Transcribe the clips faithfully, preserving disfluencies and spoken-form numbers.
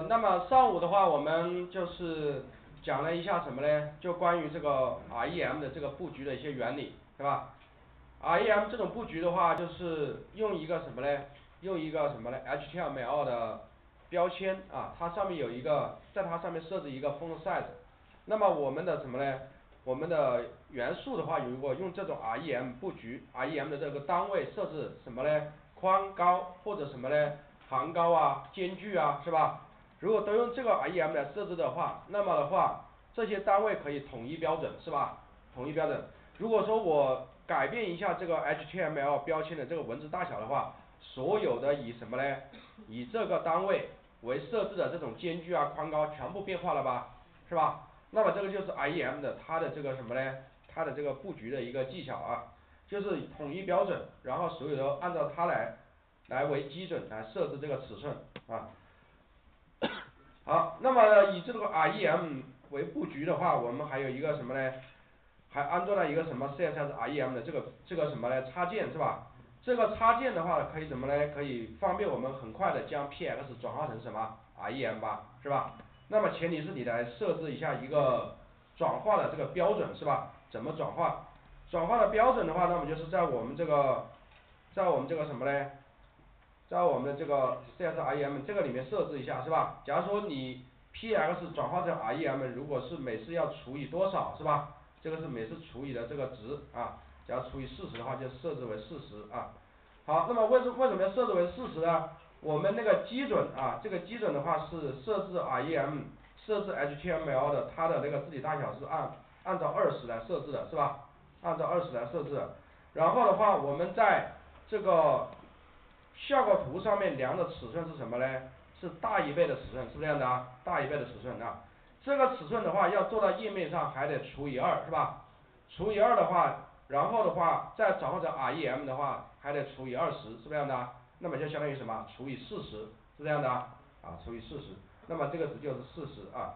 那么上午的话，我们就是讲了一下什么呢？就关于这个 R E M 的这个布局的一些原理，是吧 ？R E M 这种布局的话，就是用一个什么呢？用一个什么呢 ？H T M L 的标签啊，它上面有一个，在它上面设置一个 font size。那么我们的什么呢？我们的元素的话，如果用这种 R E M 布局 ，R E M 的这个单位设置什么呢？宽高或者什么呢？行高啊，间距啊，是吧？如果都用这个 R E M 来设置的话，那么的话，这些单位可以统一标准，是吧？统一标准。如果说我改变一下这个 H T M L 标签的这个文字大小的话，所有的以什么呢？以这个单位为设置的这种间距啊、宽高全部变化了吧，是吧？那么这个就是 R E M 的它的这个什么呢？它的这个布局的一个技巧啊，就是统一标准，然后所有的按照它来来为基准来设置这个尺寸啊。好，那么以这个 R E M 为布局的话，我们还有一个什么呢？还安装了一个什么 C S S R E M 的这个这个什么呢？插件是吧？这个插件的话可以什么呢？可以方便我们很快的将 P X 转化成什么 R E M 吧，是吧？那么前提是你来设置一下一个转化的这个标准是吧？怎么转化？转化的标准的话，那么就是在我们这个，在我们这个什么呢？在我们的这个 C S S R E M 这个里面设置一下是吧？假如说你 P X 转化成 R E M 如果是每次要除以多少是吧？这个是每次除以的这个值啊，假如除以四十的话就设置为四十啊。好，那么为什为什么要设置为四十呢？我们那个基准啊，这个基准的话是设置 R E M 设置 H T M L 的，它的那个字体大小是按按照二十来设置的是吧？按照二十来设置的。然后的话我们在这个效果图上面量的尺寸是什么呢？是大一倍的尺寸，是不是这样的啊？大一倍的尺寸啊。这个尺寸的话要做到页面上还得除以二，是吧？除以二的话，然后的话再转换成 R E M 的话还得除以二十，是不是这样的啊？那么就相当于什么？除以四十，是这样的啊？啊，除以四十，那么这个值就是四十啊。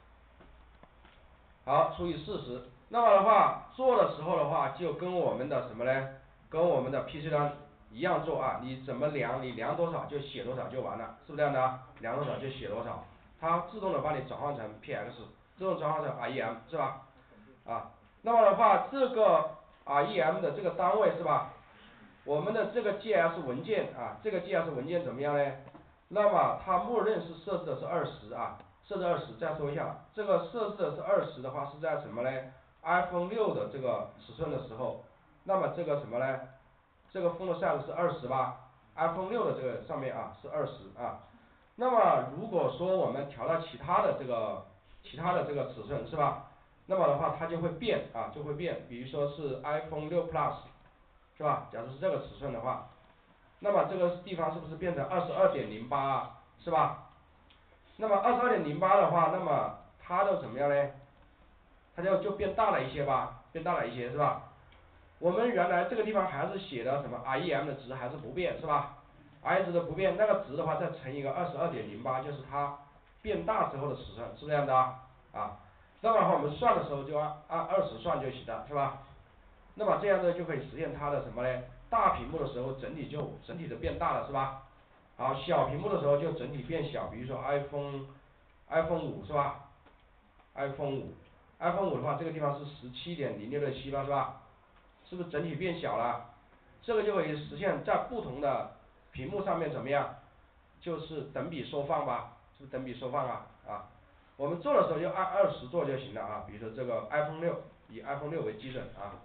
好，除以四十，那么的话做的时候的话就跟我们的什么呢？跟我们的 P C 端一样做啊，你怎么量，你量多少就写多少就完了，是不是这样的啊？量多少就写多少，它自动的帮你转换成 P X， 自动转换成 R E M 是吧？啊，那么的话这个 R E M 的这个单位是吧？我们的这个 J S 文件啊，这个 J S 文件怎么样呢？那么它默认是设置的是二十啊。设置二十，再说一下，这个设置的是二十的话是在什么呢 ？iPhone 六的这个尺寸的时候，那么这个什么呢？这个 font size 是二十吧 ？iPhone 六的这个上面啊是二十啊。那么如果说我们调到其他的这个其他的这个尺寸是吧？那么的话它就会变啊，就会变，比如说是 iPhone 六 Plus 是吧？假如是这个尺寸的话，那么这个地方是不是变成二十二点零八啊？是吧？那么二十二点零八的话，那么它的怎么样呢？它就就变大了一些吧，变大了一些是吧？我们原来这个地方还是写的什么 R E M 的值还是不变是吧 ？R 值的不变，那个值的话再乘一个二十二点零八，就是它变大之后的尺寸，是这样的啊。啊，那么的话我们算的时候就按按二十算就行了，是吧？那么这样呢就可以实现它的什么呢？大屏幕的时候整体就整体的变大了是吧？好，小屏幕的时候就整体变小，比如说 iPhone iPhone 五是吧 ？iPhone 五 iPhone 五的话，这个地方是十七点零六六七了是吧？是不是整体变小了？这个就可以实现在不同的屏幕上面怎么样？就是等比缩放吧，是不是等比缩放啊？啊，我们做的时候就按二十做就行了啊。比如说这个 iPhone 六，以 iPhone 六为基准啊。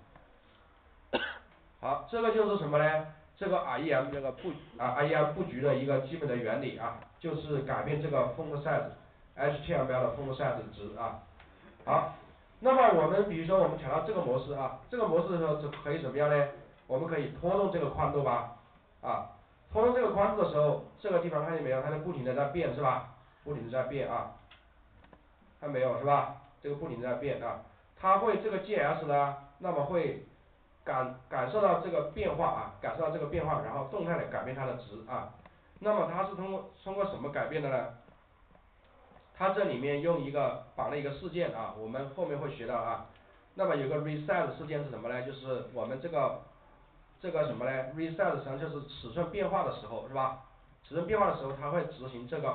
好，这个就是什么呢？这个 R E M 这个布啊 R E M 布局的一个基本的原理啊，就是改变这个 font size，H T M L 的 font size 值啊。好，那么我们比如说我们调到这个模式啊，这个模式的时候就可以怎么样呢？我们可以拖动这个宽度吧，啊，拖动这个宽度的时候，这个地方看见没有？它就不停的在变是吧？不停的在变啊，看没有是吧？这个不停的在变啊，它会这个 J S 呢，那么会感感受到这个变化啊，感受到这个变化，然后动态的改变它的值啊。那么它是通过通过什么改变的呢？它这里面用一个绑了一个事件啊，我们后面会学到啊。那么有个 resize 事件是什么呢？就是我们这个这个什么呢 ？resize 实际上就是尺寸变化的时候是吧？尺寸变化的时候，它会执行这个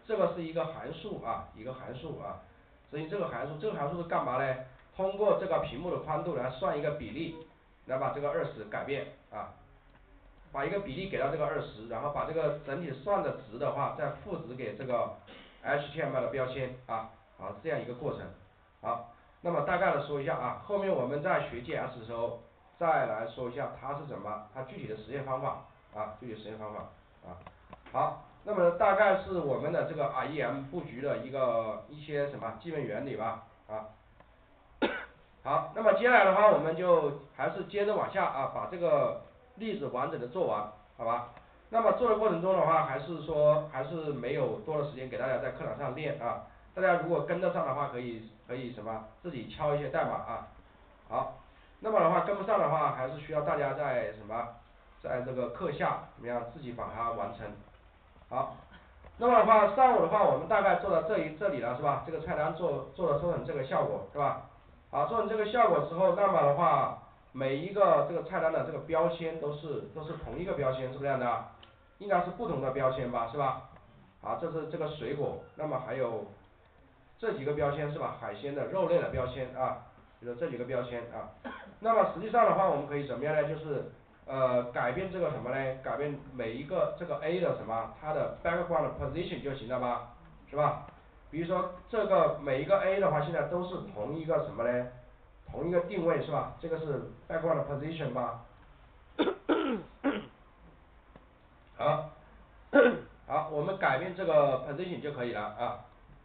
这个是一个函数啊，一个函数啊，所以这个函数这个函数是干嘛呢？通过这个屏幕的宽度来算一个比例，来把这个二十改变啊，把一个比例给到这个二十，然后把这个整体算的值的话，再赋值给这个 H T M L 的标签啊，好，这样一个过程。好，那么大概的说一下啊，后面我们在学 J S 的时候，再来说一下它是怎么，它具体的实验方法啊，具体实验方法啊。好，那么大概是我们的这个 R E M 布局的一个一些什么基本原理吧啊。好，那么接下来的话，我们就还是接着往下啊，把这个例子完整的做完，好吧？那么做的过程中的话，还是说还是没有多的时间给大家在课堂上练啊。大家如果跟得上的话，可以可以什么自己敲一些代码啊。好，那么的话跟不上的话，还是需要大家在什么，在这个课下怎么样自己把它完成。好，那么的话上午的话，我们大概做到这一这里了是吧？这个菜单做做的做成这个效果是吧？好，做成这个效果之后，那么的话，每一个这个菜单的这个标签都是都是同一个标签，是不是这样的？应该是不同的标签吧，是吧？好，这是这个水果，那么还有这几个标签是吧？海鲜的、肉类的标签啊，就是这几个标签啊。那么实际上的话，我们可以怎么样呢？就是呃改变这个什么呢？改变每一个这个 A 的什么，它的 background position 就行了吧，是吧？比如说这个每一个 A 的话，现在都是同一个什么呢？同一个定位是吧？这个是 background position 吧？好，好，我们改变这个 position 就可以了啊。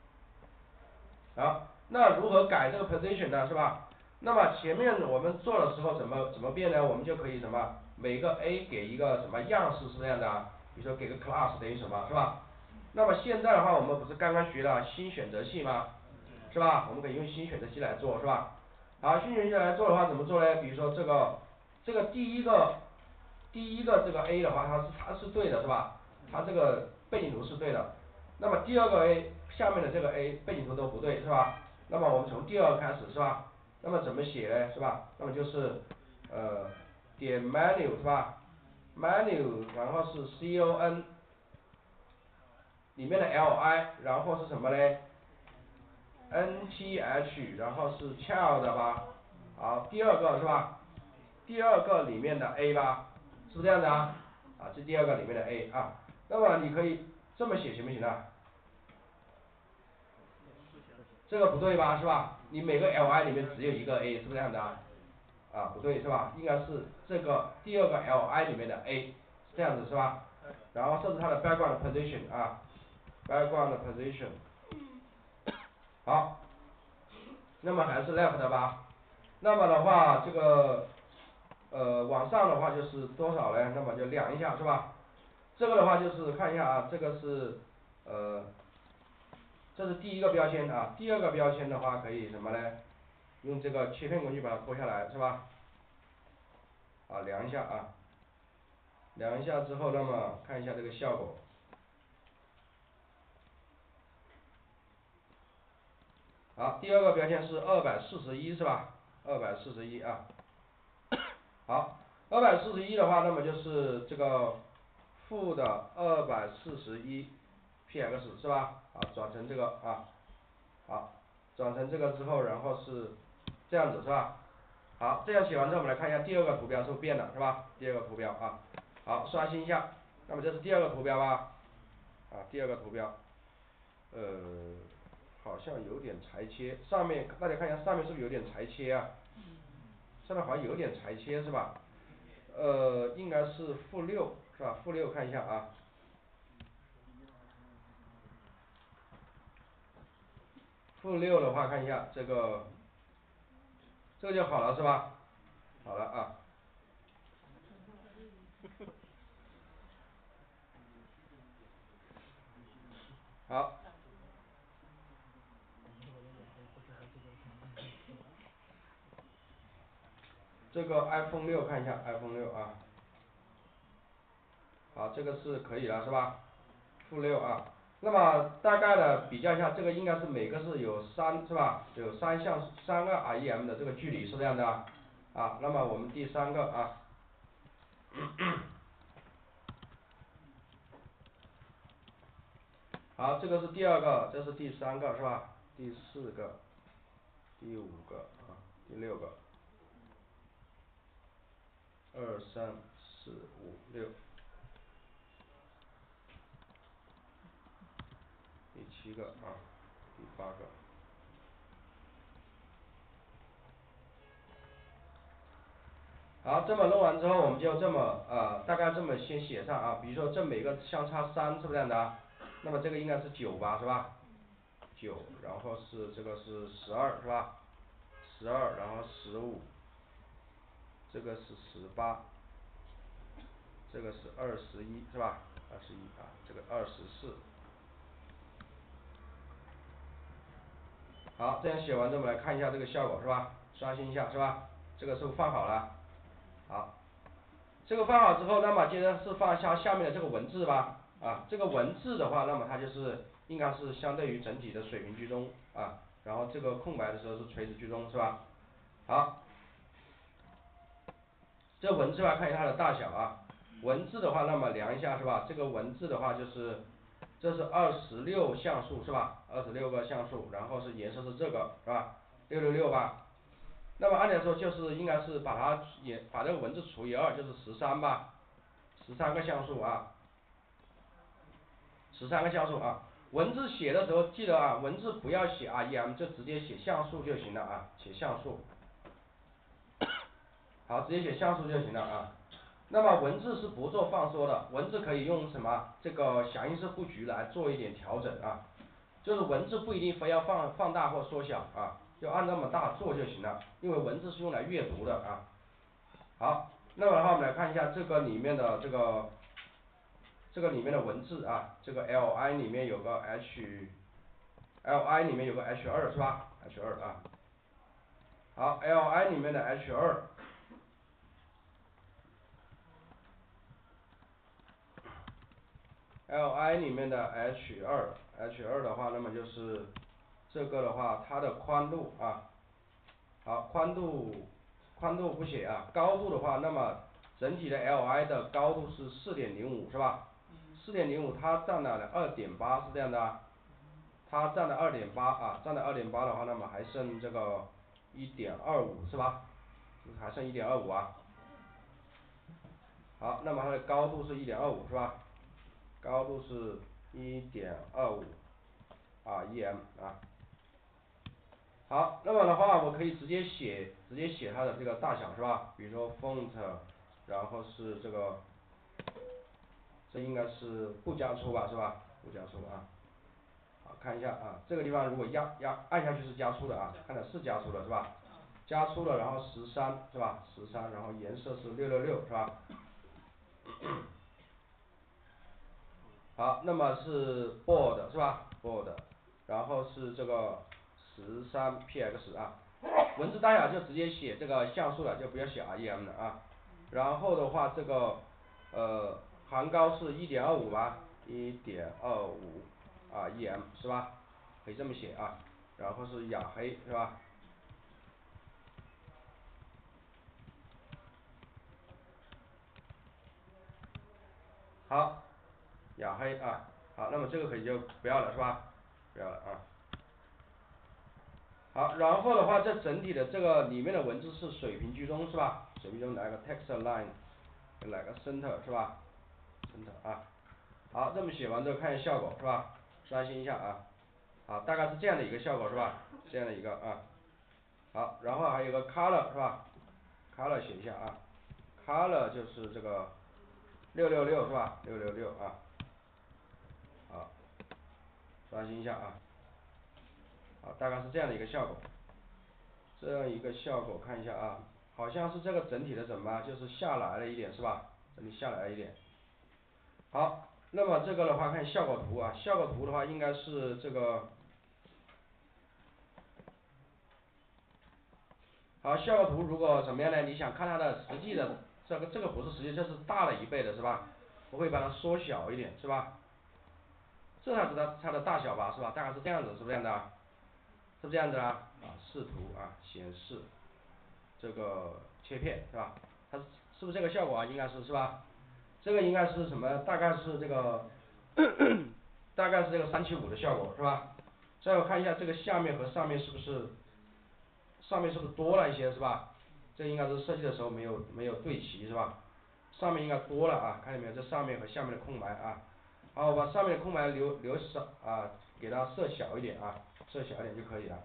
好，那如何改这个 position 呢？是吧？那么前面我们做的时候怎么怎么变呢？我们就可以什么？每个 A 给一个什么样式是这样的啊？比如说给个 class 等于什么，是吧？那么现在的话，我们不是刚刚学了新选择系吗？是吧？我们可以用新选择系来做，是吧？好，新选择系来做的话怎么做呢？比如说这个这个第一个第一个这个 A 的话，它是它是对的是吧？它这个背景图是对的。那么第二个 A 下面的这个 A 背景图都不对是吧？那么我们从第二个开始是吧？那么怎么写呢？是吧？那么就是呃点 menu 是吧 ？menu 然后是 C O N 里面的 L I 然后是什么呢 ？N T H 然后是 child 吧？好，第二个是吧？第二个里面的 A 吧，是不是这样的啊？啊，这第二个里面的 A 啊。那么你可以这么写行不行啊？这个不对吧，是吧？你每个 L I 里面只有一个 A，是不是这样的啊？啊，不对是吧？应该是这个第二个 L I 里面的 A，是这样子是吧？然后设置它的 background position 啊 ，background position。好，那么还是 left 的吧？那么的话，这个呃往上的话就是多少呢？那么就量一下是吧？这个的话就是看一下啊，这个是呃，这是第一个标签啊，第二个标签的话可以什么呢？用这个切片工具把它拖下来是吧？啊，量一下啊，量一下之后，那么看一下这个效果。好，第二个标签是二百四十一是吧？二百四十一啊。好，二百四十一的话，那么就是这个负的二百四十一 P X 是吧？好，转成这个啊，好，转成这个之后，然后是这样子是吧？好，这样写完之后，我们来看一下第二个图标是不是变了是吧？第二个图标啊，好，刷新一下，那么这是第二个图标吧？啊，第二个图标，呃，好像有点裁切，上面大家看一下上面是不是有点裁切啊？上面好像有点裁切是吧？呃，应该是负六是吧？负六看一下啊。负六的话看一下这个，这个就好了是吧？好了啊。好。这个 iPhone 六看一下 iPhone 六啊。好，这个是可以了是吧？负六啊。那么大概的比较一下，这个应该是每个是有三是吧？有三项三个 R E M 的这个距离是这样的啊。啊，那么我们第三个啊。 好，这个是第二个，这是第三个是吧？第四个，第五个啊，第六个，二三四五六，第七个啊，第八个。好，这么弄完之后，我们就这么呃大概这么先写上啊，比如说这每个相差三，是不是这样的？那么这个应该是九吧，是吧？九，然后是这个是十二，是吧？十二，然后十五，这个是十八，这个是二十一，是吧？二十一啊，这个二十四。好，这样写完之后，我们来看一下这个效果，是吧？刷新一下，是吧？这个是不是放好了？好，这个放好之后，那么接着是放下下面的这个文字吧。啊，这个文字的话，那么它就是应该是相对于整体的水平居中啊，然后这个空白的时候是垂直居中，是吧？好，这文字的话看一下它的大小啊，文字的话那么量一下是吧？这个文字的话就是这是二十六像素是吧？二十六个像素，然后是颜色是这个是吧？六六六吧。那么按理来说就是应该是把它也把这个文字除以二，就是十三吧，十三个像素啊，十三个像素啊。文字写的时候记得啊，文字不要写 R E M， 就直接写像素就行了啊，写像素。好，直接写像素就行了啊。那么文字是不做放缩的，文字可以用什么这个响应式布局来做一点调整啊，就是文字不一定非要放放大或缩小啊，就按那么大做就行了，因为文字是用来阅读的啊。好，那么的话我们来看一下这个里面的这个这个里面的文字啊，这个 L I 里面有个 H，L I 里面有个 H 二是吧 ？H 二啊。好 ，L I 里面的 H 二。L I 里面的 H 二 ，H 二的话，那么就是这个的话，它的宽度啊，好，宽度宽度不写啊，高度的话，那么整体的 L I 的高度是四点零五是吧？四点零五它占了二点八是这样的啊，它占了二点八啊，占了二点八的话，那么还剩这个一点二五是吧？还剩一点二五啊。好，那么它的高度是一点二五是吧？高度是一点二五。啊 E M 啊，好，那么的话我可以直接写直接写它的这个大小是吧？比如说 font， 然后是这个，这应该是不加粗吧是吧？不加粗啊，好看一下啊，这个地方如果压压按下去是加粗的啊，看的是加粗的是吧？加粗了，然后十三是吧？十三，然后颜色是六六六是吧？好，那么是 bold 是吧 ？bold，然后是这个十三 P X 啊，文字大小就直接写这个像素了，就不要写 R E M 了啊。然后的话，这个呃行高是一点二五吧，一点二五啊 E M 是吧？可以这么写啊。然后是雅黑是吧？好，雅黑啊，好，那么这个可以就不要了是吧？不要了啊。好，然后的话，这整体的这个里面的文字是水平居中是吧？水平中来个 text line，来个 center 是吧 ？center 啊。好，这么写完之后看一下效果是吧？刷新一下啊。好，大概是这样的一个效果是吧？这样的一个啊。好，然后还有个 color 是吧 ？color 写一下啊。color 就是这个六六六是吧？六六六啊。好，刷新一下啊。好，大概是这样的一个效果。这样一个效果看一下啊，好像是这个整体的怎么就是下来了一点是吧？整体下来了一点。好，那么这个的话看效果图啊，效果图的话应该是这个。好，效果图如果怎么样呢？你想看它的实际的这个这个不是实际，这是大了一倍的是吧？我会把它缩小一点是吧？这才是它它的大小吧是吧？大概是这样子，是不是这样的？是不是这样子啊？啊，视图啊，显示这个切片是吧？它是不是这个效果啊？应该是是吧？这个应该是什么？大概是这个大概是这个三七五的效果是吧？再我看一下这个下面和上面是不是，上面是不是多了一些是吧？这应该是设计的时候没有没有对齐是吧？上面应该多了啊，看见没有？这上面和下面的空白啊。好，我把上面的空白留留少啊，给它设小一点啊，设小一点就可以了。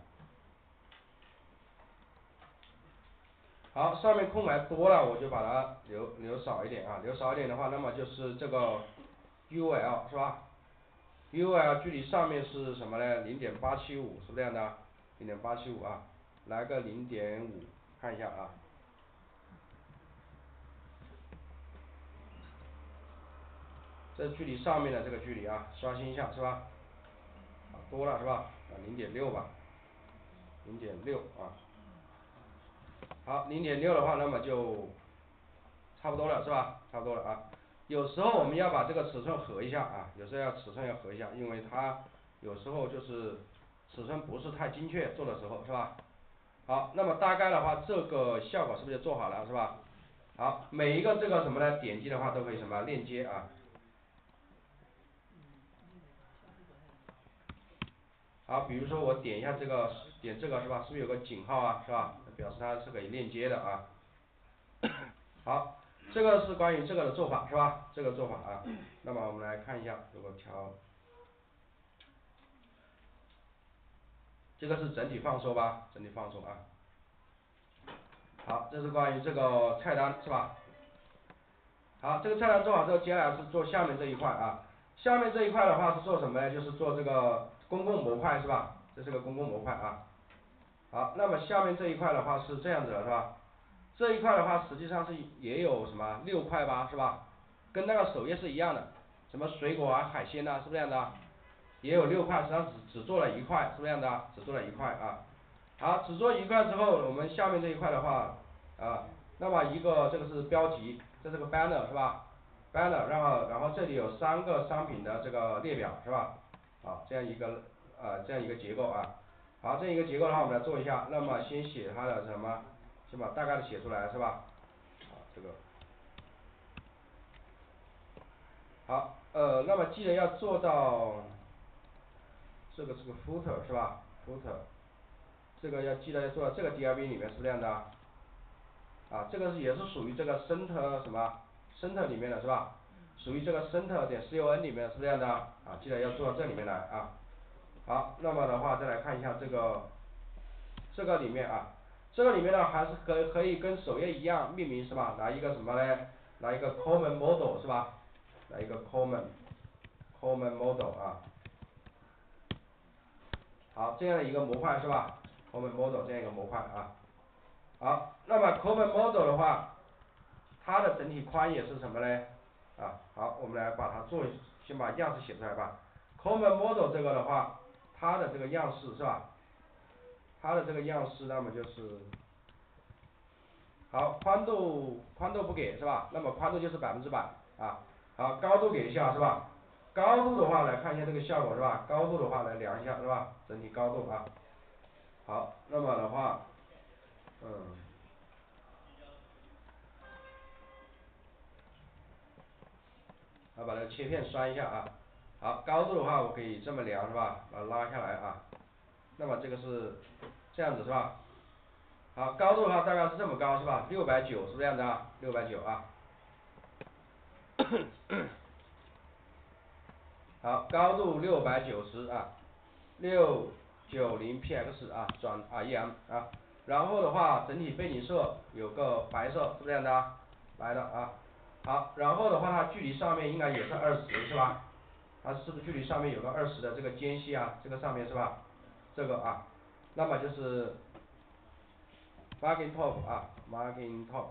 好，上面空白多了，我就把它留留少一点啊，留少一点的话，那么就是这个 U L 是吧 ？U L 距离上面是什么呢？零点八七五，是不是这样的？零点八七五啊，来个零点五，看一下啊。这距离上面的这个距离啊，刷新一下是吧？啊，多了是吧？啊，零点六吧，零点六啊。好，零点六的话，那么就差不多了是吧？差不多了啊。有时候我们要把这个尺寸合一下啊，有时候要尺寸要合一下，因为它有时候就是尺寸不是太精确，做的时候是吧？好，那么大概的话，这个效果是不是就做好了是吧？好，每一个这个什么呢？点击的话都可以什么链接啊。好，比如说我点一下这个，点这个是吧？是不是有个井号啊，是吧？表示它是可以链接的啊。好，这个是关于这个的做法是吧？这个做法啊，那么我们来看一下，如果调，这个是整体放松吧？整体放松啊。好，这是关于这个菜单是吧？好，这个菜单做好之后，接下来是做下面这一块啊。下面这一块的话是做什么呢？就是做这个公共模块是吧？这是个公共模块啊。好，那么下面这一块的话是这样子的是吧？这一块的话实际上是也有什么六块吧是吧？跟那个首页是一样的，什么水果啊、海鲜呐、啊，是不是这样的？也有六块，实际上只只做了一块，是不是这样的？只做了一块啊。好，只做一块之后，我们下面这一块的话啊，那么一个这个是标题，这是个 banner 是吧 ？banner， 然后然后这里有三个商品的这个列表是吧？好，这样一个呃这样一个结构啊。好，这样一个结构的话，我们来做一下。那么先写它的什么？先把大概的写出来是吧？好，这个。好，呃，那么记得要做到，这个是个 footer 是吧 ？footer， 这个要记得要做到这个 D R V 里面是不是这样的？啊，这个是也是属于这个 center 什么 center 里面的是吧？属于这个 center 点 con 里面是这样的啊，记得要做到这里面来啊。好，那么的话再来看一下这个，这个里面啊，这个里面呢还是可可以跟首页一样命名是吧？来一个什么呢？来一个 common model 是吧？来一个 common common model 啊。好，这样的一个模块是吧 ？common model 这样一个模块啊。好，那么 common model 的话，它的整体宽也是什么呢？啊，好，我们来把它做，先把样式写出来吧。common model 这个的话，它的这个样式是吧？它的这个样式，那么就是，好，宽度宽度不给是吧？那么宽度就是百分之百啊。好，高度给一下是吧？高度的话来看一下这个效果是吧？高度的话来量一下是吧？整体高度啊。好，那么的话，嗯，好，把这个切片删一下啊。好，高度的话我可以这么量是吧？把它拉下来啊。那么这个是这样子是吧？好，高度的话大概是这么高是吧？六百九是不是这样子啊？六百九啊。好，高度六百九十啊，六九零 P X 啊，转 R E M 啊。然后的话，整体背景色有个白色，是不是这样的啊？白的啊。好，然后的话，它距离上面应该也是二十是吧？它是不是距离上面有个二十的这个间隙啊？这个上面是吧？这个啊，那么就是 margin top 啊 ，margin top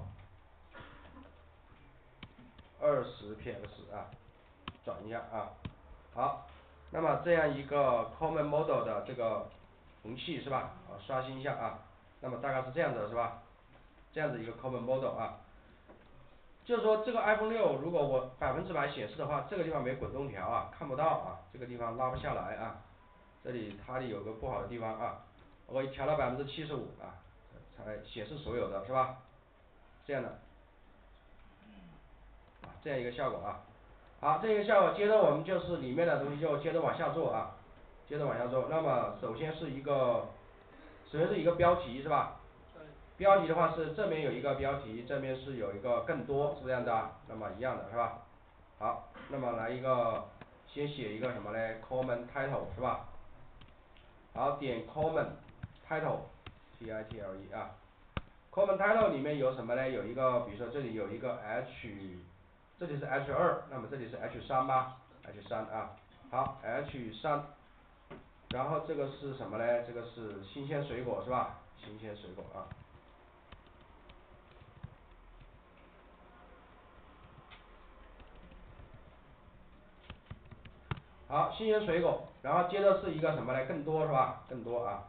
二十 P X 啊，转一下啊。好，那么这样一个 common model 的这个容器是吧？啊，刷新一下啊。那么大概是这样子是吧？这样子一个 common model 啊。就是说这个 iPhone 六如果我百分之百显示的话，这个地方没滚动条啊，看不到啊，这个地方拉不下来啊。这里它里有个不好的地方啊，我调到百分之七十五啊，才显示所有的是吧？这样的，啊，这样一个效果啊。 好，这个效果接着我们就是里面的东西就接着往下做啊，接着往下做。那么首先是一个，首先是一个标题是吧？标题的话是这边有一个标题，这边是有一个更多，是不是这样子啊？那么一样的是吧？好，那么来一个，先写一个什么嘞 ？common title 是吧？好，点 common title T I T L E 啊 ，common title 里面有什么嘞？有一个，比如说这里有一个 H， 这里是 H 二，那么这里是 H 三吧 ？H 三啊，好 H 三，然后这个是什么嘞？这个是新鲜水果是吧？新鲜水果啊。好，新鲜水果，然后接着是一个什么嘞？更多是吧？更多啊。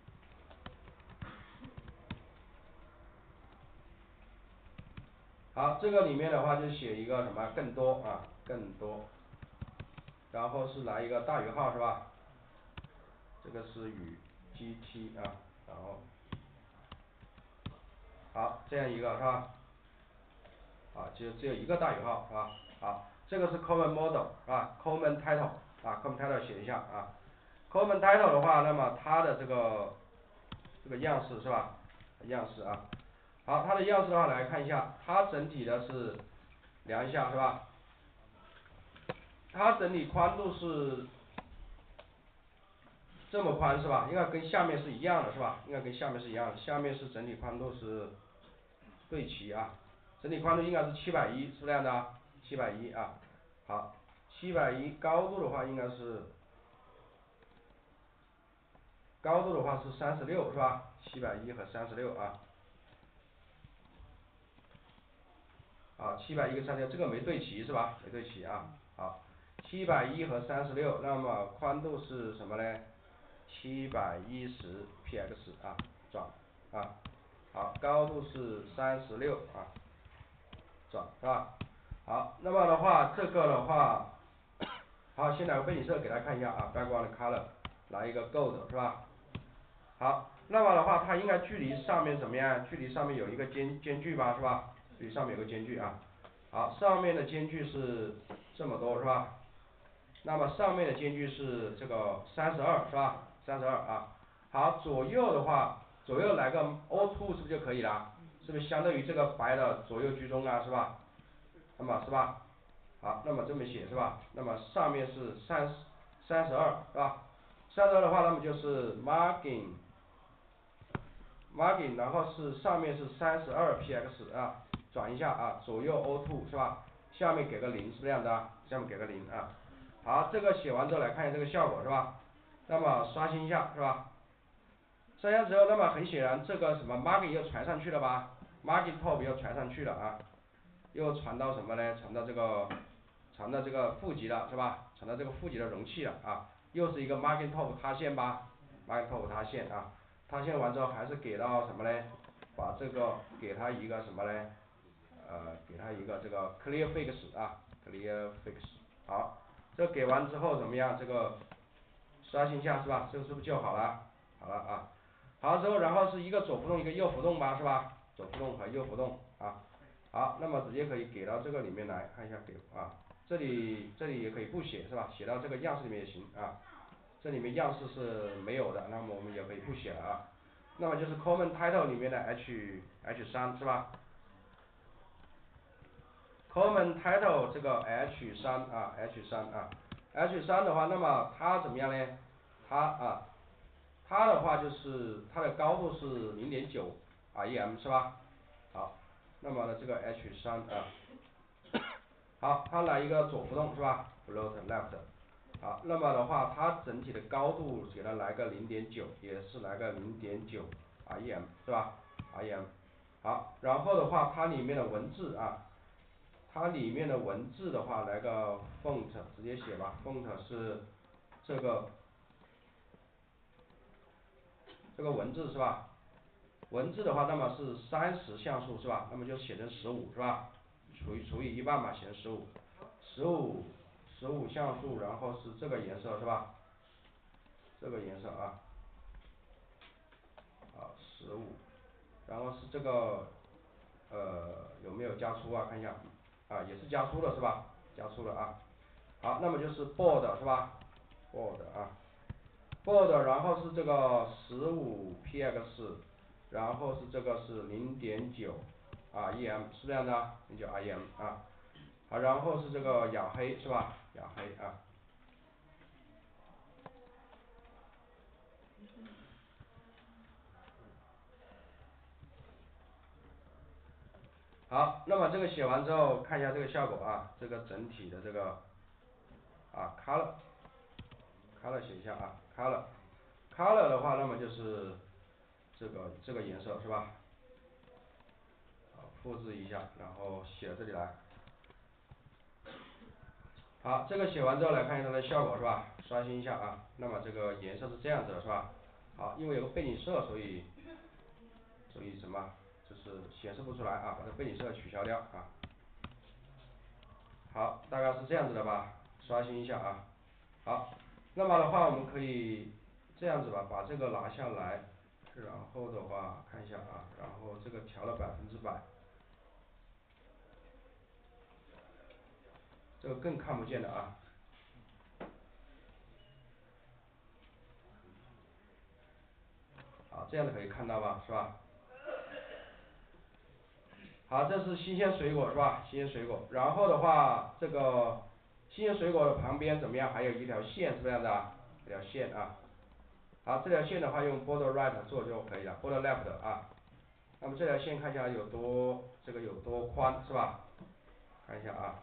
好，这个里面的话就写一个什么更多啊，更多，然后是来一个大于号是吧？这个是与 G T 啊，然后好这样一个是吧？啊，就只有一个大于号是吧？好，这个是 common model 是吧 ？common title 啊 ，common title 写一下啊。common title 的话，那么它的这个这个样式是吧？样式啊，好，它的样式的话来看一下，它整体的是量一下是吧？它整体宽度是这么宽是吧？应该跟下面是一样的是吧？应该跟下面是一样的，下面是整体宽度是对齐啊，整体宽度应该是七百一，是这样的啊，七百一啊，好，七百一高度的话应该是，高度的话是三十六是吧？七百一和三十六啊，好，七百一和三十六这个没对齐是吧？没对齐啊，好，七百一和三十六，那么宽度是什么呢？七百一十 P X 啊，转啊，好，高度是三十六啊，转是吧？好，那么的话，这个的话，好，先来个背景色给大家看一下啊 ，background color，来一个 gold 是吧？好，那么的话，它应该距离上面怎么样？距离上面有一个间间距吧，是吧？距离上面有个间距啊。好，上面的间距是这么多是吧？那么上面的间距是这个三十二是吧？三十二啊。好，左右的话，左右来个 auto 是不是就可以了？是不是相当于这个白的左右居中啊，是吧？那么是吧？好，那么这么写是吧？那么上面是三三十二是吧？三十二的话，那么就是 margin margin， 然后是上面是三十二 P X 啊，转一下啊，左右 auto 是吧？下面给个零是这样的啊，下面给个零啊。好，这个写完之后来看一下这个效果是吧？那么刷新一下是吧？刷新之后，那么很显然这个什么 margin 又传上去了吧 ？margin top 又传上去了啊，又传到什么呢？传到这个传到这个负极了是吧？传到这个负极的容器了啊，又是一个 margin top 塌陷吧 ？margin top 塌陷啊，塌陷完之后还是给到什么呢？把这个给它一个什么呢？呃，给它一个这个 clear fix 啊 ，clear fix， 好，这给完之后怎么样？这个刷新一下是吧？这个是不是就好了？好了啊，好之后然后是一个左浮动一个右浮动吧是吧？左浮动和右浮动啊，好，那么直接可以给到这个里面来看一下给啊，这里这里也可以不写是吧？写到这个样式里面也行啊，这里面样式是没有的，那么我们也可以不写了啊。那么就是 common title 里面的 H H 三是吧？ common title 这个 H 三啊 H 三啊 H 三的话，那么它怎么样呢？它啊，它的话就是它的高度是零点九 R E M 是吧？好，那么呢这个 H 三啊，好，它来一个左浮动是吧 ？float left， 好，那么的话它整体的高度给它来个零点九，也是来个零点九 R E M 是吧 ？R E M， 好，然后的话它里面的文字啊。它里面的文字的话，来个 font 直接写吧 ，font 是这个这个文字是吧？文字的话，那么是三十像素是吧？那么就写成十五是吧？除以除以一半嘛，写成十五，十五十五像素，然后是这个颜色是吧？这个颜色啊，好十五，然后是这个呃有没有加粗啊？看一下，啊也是加粗的是吧？ 加粗了啊。好，那么就是 bold 是吧 ？bold 啊 ，bold，然后是这个十五 px，然后是这个是零点九 rem， 是这样的，零点九 rem 啊。好，然后是这个雅黑是吧？雅黑啊。好，那么这个写完之后，看一下这个效果啊，这个整体的这个啊 color，color 写一下啊 color，color 的话，那么就是这个这个颜色是吧？好，复制一下，然后写到这里来。好，这个写完之后来看一下它的效果是吧？刷新一下啊，那么这个颜色是这样子的是吧？好，因为有个背景色，所以所以什么？就是显示不出来啊，把这背景色取消掉啊。好，大概是这样子的吧，刷新一下啊。好，那么的话我们可以这样子吧，把这个拿下来，然后的话看一下啊，然后这个调了百分之百，这个更看不见了啊。好，这样子可以看到吧，是吧？好，这是新鲜水果是吧？新鲜水果，然后的话，这个新鲜水果的旁边怎么样？还有一条线，是不是这样的啊？一条线啊。好，这条线的话用 border right 做就可以了 ，border left 啊。那么这条线看一下有多，这个有多宽是吧？看一下啊。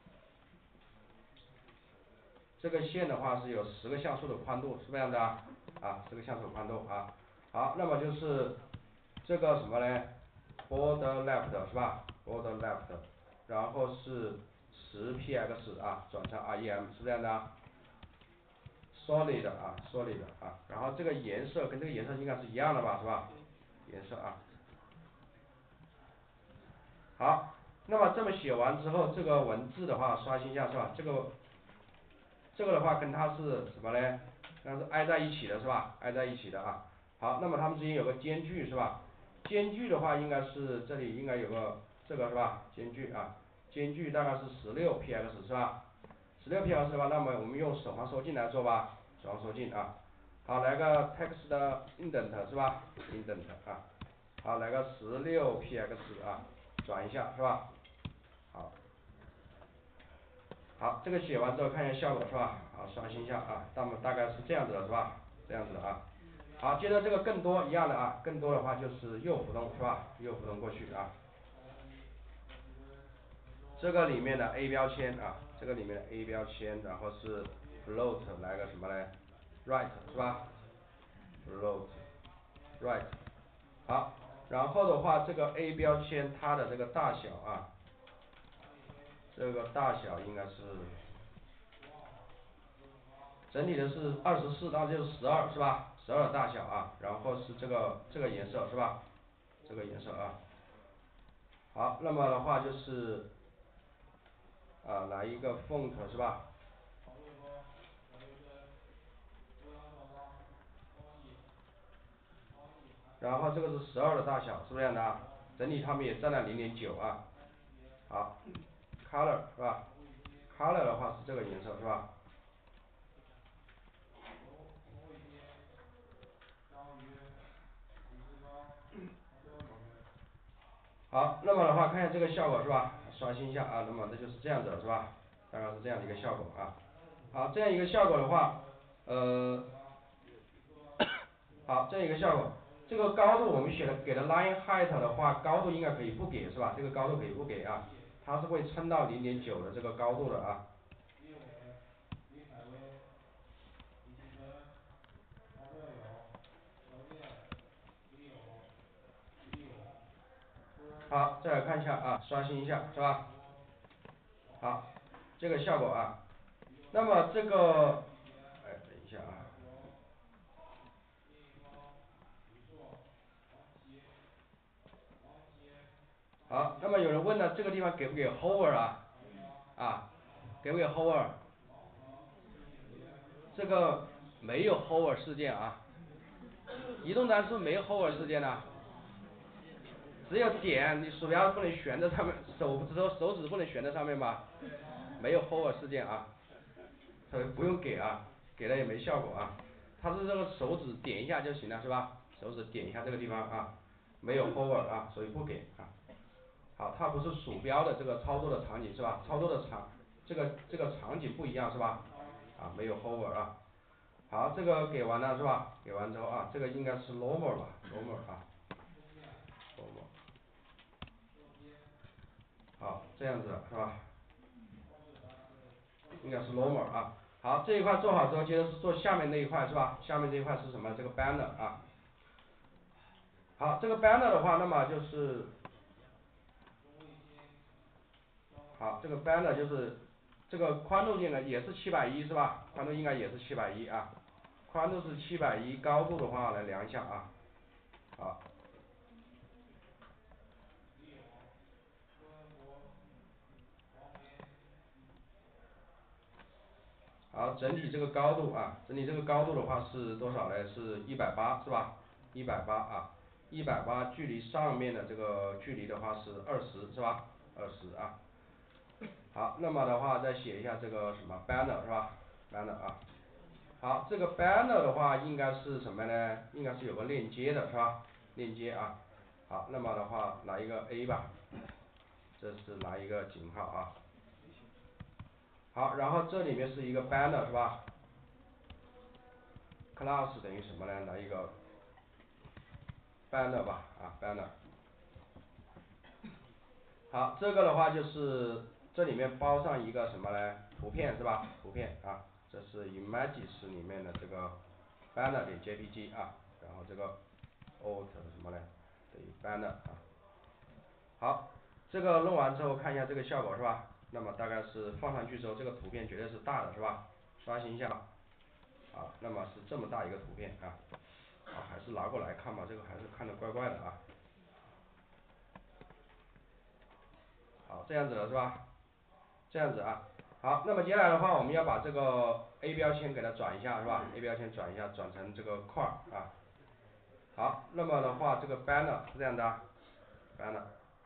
这个线的话是有十个像素的宽度，是这样的啊，啊，十个像素宽度啊。好，那么就是这个什么呢 ？border left 是吧 ？border left，然后是十 px 啊，转成 rem，是这样的啊。solid 啊 ，solid 啊，然后这个颜色跟这个颜色应该是一样的吧，是吧？颜色啊。好，那么这么写完之后，这个文字的话刷新一下是吧？这个这个的话跟它是什么呢？它是挨在一起的是吧？挨在一起的啊。好，那么它们之间有个间距是吧？间距的话应该是这里应该有个这个是吧？间距啊，间距大概是十六 px 是吧？十六 px 的话，那么我们用手行收进来做吧，手行收进啊。好，来个 text indent 是吧 ？indent 啊。好，来个十六 px 啊，转一下是吧？好。好，这个写完之后看一下效果是吧？好，刷新一下啊，那么大概是这样子的是吧？这样子的啊。好，接着这个更多一样的啊，更多的话就是右浮动是吧？右浮动过去啊。这个里面的 A 标签啊，这个里面的 A 标签，然后是 float 来个什么呢 right 是吧 float right。好，然后的话这个 A 标签它的这个大小啊，这个大小应该是整体的是二十四，那就是十二是吧？十二大小啊，然后是这个这个颜色是吧？这个颜色啊。好，那么的话就是啊来一个 font 是吧？然后这个是十二的大小，是不是这样的啊？整体它们也占了零点九啊。好 ，color 是吧 ？color 的话是这个颜色是吧？好，那么的话看一下这个效果是吧？刷新一下啊，那么这就是这样子是吧？大概是这样的一个效果啊。好，这样一个效果的话，呃，好，这样一个效果，这个高度我们写的给的 line height 的话，高度应该可以不给是吧？这个高度可以不给啊，它是会撑到零点九的这个高度的啊。好，再来看一下啊，刷新一下是吧？好，这个效果啊，那么这个，哎，等一下啊。好，那么有人问了，这个地方给不给 hover 啊？啊，给不给 hover？这个没有 hover 事件啊，移动端是不是没有 hover 事件的？只有点，你鼠标不能悬在上面，手指头手指不能悬在上面吧？ 没有 hover 事件啊，呃不用给啊，给了也没效果啊，它是这个手指点一下就行了是吧？手指点一下这个地方啊，没有 hover 啊，所以不给啊。好，它不是鼠标的这个操作的场景是吧？操作的场这个这个场景不一样是吧？啊，没有 hover 啊。好，这个给完了是吧？给完之后啊，这个应该是 normal 吧 ，normal 啊 ，normal。好，这样子是吧？应该是 normal 啊。好，这一块做好之后，接着是做下面那一块是吧？下面这一块是什么？这个 banner 啊。好，这个 banner 的话，那么就是好，这个 banner 就是这个宽度应该也是七百一是吧？宽度应该也是七百一啊，宽度是七百一，高度的话来量一下啊。好，好，整体这个高度啊，整体这个高度的话是多少呢？是一百八是吧？一百八啊，一百八距离上面的这个距离的话是二十是吧？二十啊。好，那么的话再写一下这个什么 banner 是吧 ？banner 啊。好，这个 banner 的话应该是什么呢？应该是有个链接的是吧？链接啊。好，那么的话来一个 A 吧，这是来一个井号啊。好，然后这里面是一个 banner 是吧 ？class 等于什么呢？来一个 banner 吧啊 banner。好，这个的话就是这里面包上一个什么呢？图片是吧？图片啊，这是 images 里面的这个 banner 点 jpg 啊，然后这个 alt 什么呢？等于 banner 啊。好，这个弄完之后看一下这个效果是吧？那么大概是放上去之后，这个图片绝对是大的是吧？刷新一下，好，那么是这么大一个图片啊。好，还是拿过来看吧，这个还是看着怪怪的啊。好，这样子了是吧？这样子啊。好，那么接下来的话，我们要把这个 A 标签给它转一下是吧 ？A 标签转一下，转成这个块儿啊。好，那么的话，这个 banner 是这样的啊 ，banner。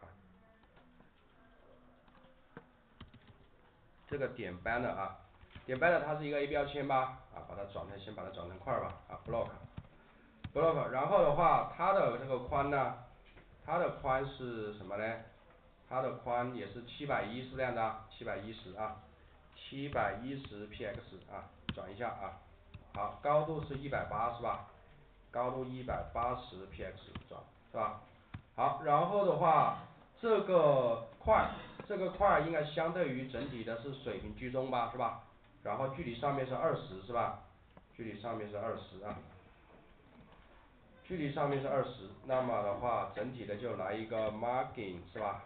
这个点 banner 啊，点 banner 它是一个 A 标签吧，啊，把它转成先把它转成块儿吧，啊 block block，然后的话它的这个宽呢，它的宽是什么呢？它的宽也是七百一是这样的，七百一十啊，七百一十 px 啊，转一下啊，好，高度是一百八是吧？高度一百八十 px 转是吧？好，然后的话这个块这个块应该相对于整体的是水平居中吧，是吧？然后距离上面是二十是吧？距离上面是二十啊，距离上面是二十，那么的话整体的就来一个 margin 是吧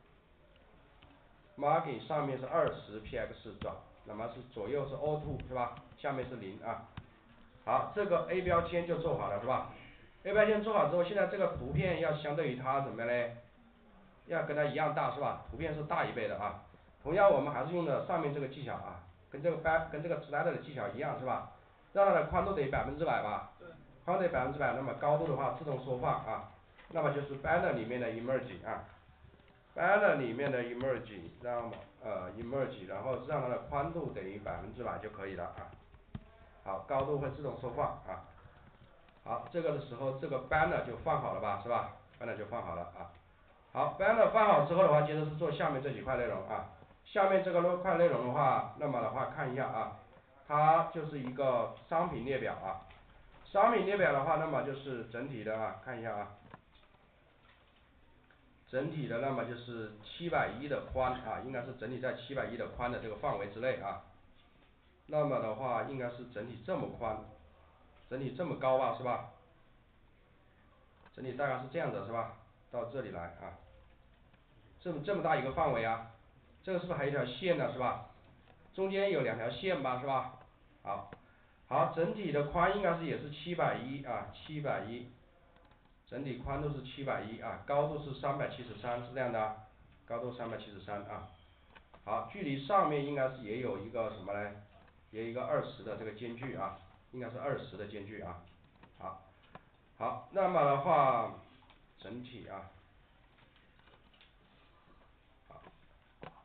？margin 上面是二十 px 转，那么是左右是 auto 是吧？下面是零啊。好，这个 A 标签就做好了是吧？A 标签做好之后，现在这个图片要相对于它什么呢？要跟它一样大是吧？图片是大一倍的啊。同样我们还是用的上面这个技巧啊，跟这个 back 跟这个 slider 的技巧一样是吧？让它的宽度等于百分之百吧。宽度等于百分之百，那么高度的话自动缩放啊。那么就是 banner 里面的 emerge 啊 ，banner 里面的 emerge，让呃 emerge，然后让它的宽度等于百分之百就可以了啊。好，高度会自动缩放啊。好，这个的时候这个 banner 就放好了吧，是吧 ？banner 就放好了啊。好 ，banner 放好之后的话，接着是做下面这几块内容啊。下面这个块内容的话，那么的话看一下啊，它就是一个商品列表啊。商品列表的话，那么就是整体的啊，看一下啊，整体的那么就是七百一的宽啊，应该是整体在七百一的宽的这个范围之内啊。那么的话，应该是整体这么宽，整体这么高吧，是吧？整体大概是这样的，是吧？到这里来啊，这么这么大一个范围啊，这个是不是还有一条线呢，是吧？中间有两条线吧，是吧？好，好，整体的宽应该是也是七百一啊，七百一，整体宽度是七百一啊，高度是三百七十三，是这样的，高度三百七十三啊。好，距离上面应该是也有一个什么呢？也有一个二十的这个间距啊，应该是二十的间距啊。好，好，那么的话，整体啊。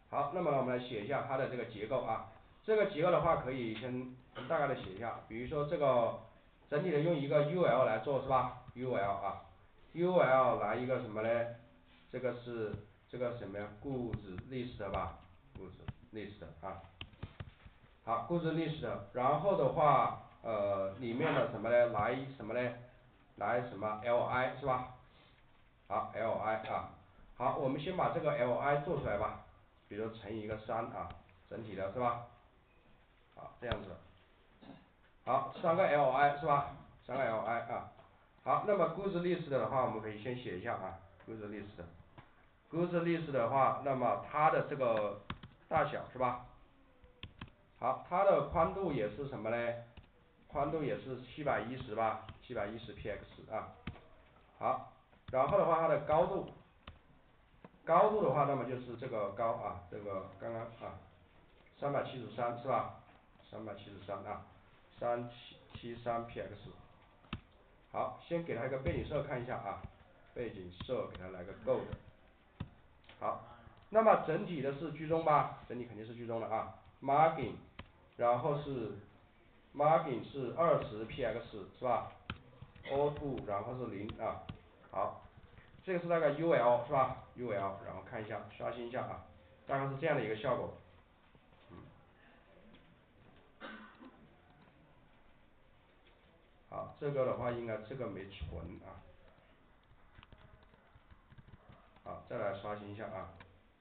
好，那么呢我们来写一下它的这个结构啊。这个结构的话可以先大概的写一下，比如说这个整体的用一个 U L 来做是吧 ？U L 啊 ，U L 来一个什么呢？这个是这个什么呀？goods list 吧 ，goods list 啊。好，goods list，然后的话呃里面的什么呢？来什么呢？来什么 li 是吧？好 li 啊，好，我们先把这个 li 做出来吧，比如乘以一个三啊，整体的是吧？好，这样子。好，三个 li 是吧？三个 li 啊。好，那么 goods list 的话，我们可以先写一下啊 goods list。goods list 的话，那么它的这个大小是吧？好，它的宽度也是什么呢？宽度也是七百一十吧，七百一十 px 啊。好，然后的话它的高度，高度的话，那么就是这个高啊，这个刚刚啊，三百七十三是吧？三百七十三啊，三七七三 px。好，先给它一个背景色看一下啊，背景色给它来个 gold。好，那么整体的是居中吧？整体肯定是居中的啊。margin， 然后是 margin 是二十 px 是吧 ？all to 然后是零啊。好，这个是那个 U L 是吧 ？U L， 然后看一下，刷新一下啊，大概是这样的一个效果。嗯。好，这个的话应该这个没存啊。好，再来刷新一下啊。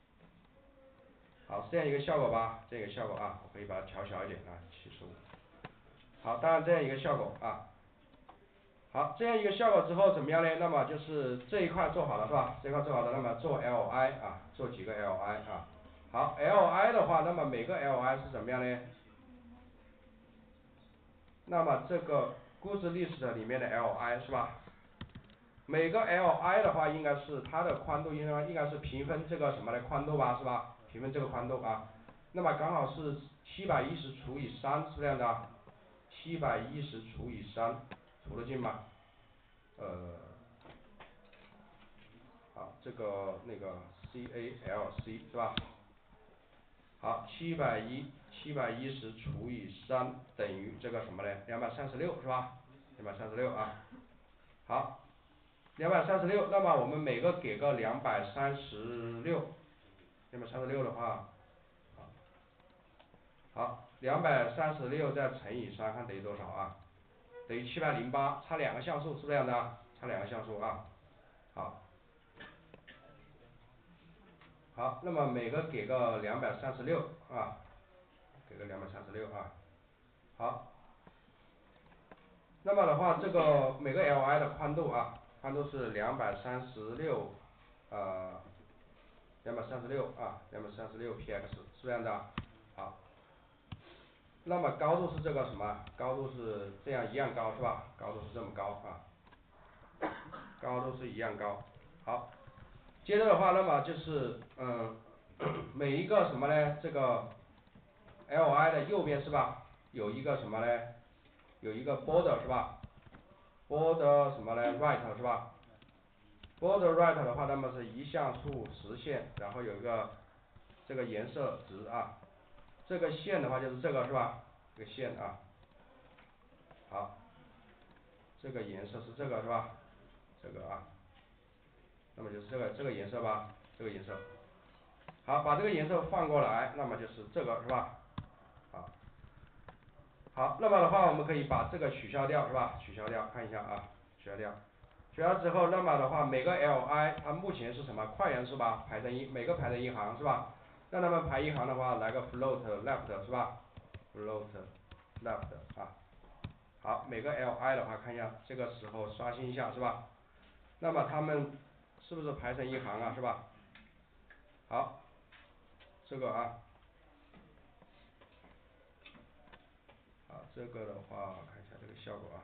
好，是这样一个效果吧，这样一个效果啊，我可以把它调小一点啊，七十五。好，当然这样一个效果啊。好，这样一个效果之后怎么样呢？那么就是这一块做好了是吧？这一块做好了，那么做 li 啊，做几个 li 啊。好 ，li 的话，那么每个 li 是怎么样呢？那么这个 goods list 里面的 li 是吧？每个 li 的话应该是它的宽度应该应该是平分这个什么的宽度吧，是吧？平分这个宽度啊。那么刚好是七百一十除以三是这样的，七百一十除以三，除得进吗？呃，好，这个那个 calc 是吧？好，七百一七百一十除以三等于这个什么呢？两百三十六是吧？两百三十六啊。好，两百三十六，那么我们每个给个两百三十六，两百三十六的话，好，两百三十六再乘以三，看等于多少啊？等于七百零八，差两个像素，是不是这样的？差两个像素啊。好，好，那么每个给个两百三十六啊，给个两百三十六啊。好，那么的话，这个每个 li 的宽度啊，宽度是两百三十六，呃，两百三十六啊，两百三十六 px，是这样的。好，那么高度是这个什么？高度是这样一样高是吧？高度是这么高啊，高度是一样高。好，接着的话，那么就是嗯，每一个什么呢？这个 li 的右边是吧？有一个什么呢？有一个 border 是吧 ？border 什么呢 right 是吧 ？border right 的话，那么是一像素实线，然后有一个这个颜色值啊，这个线的话就是这个是吧？这个线啊，好，这个颜色是这个是吧？这个啊，那么就是这个这个颜色吧，这个颜色。好，把这个颜色放过来，那么就是这个是吧？好，好，那么的话我们可以把这个取消掉是吧？取消掉，看一下啊，取消掉。取消之后，那么的话每个 li 它目前是什么块元数吧？排成一，每个排成一行是吧？那它们排一行的话，来个 float left 是吧 ？float left 啊。好，每个 li 的话看一下，这个时候刷新一下是吧？那么它们是不是排成一行啊？是吧？好，这个啊。好，这个的话看一下这个效果啊。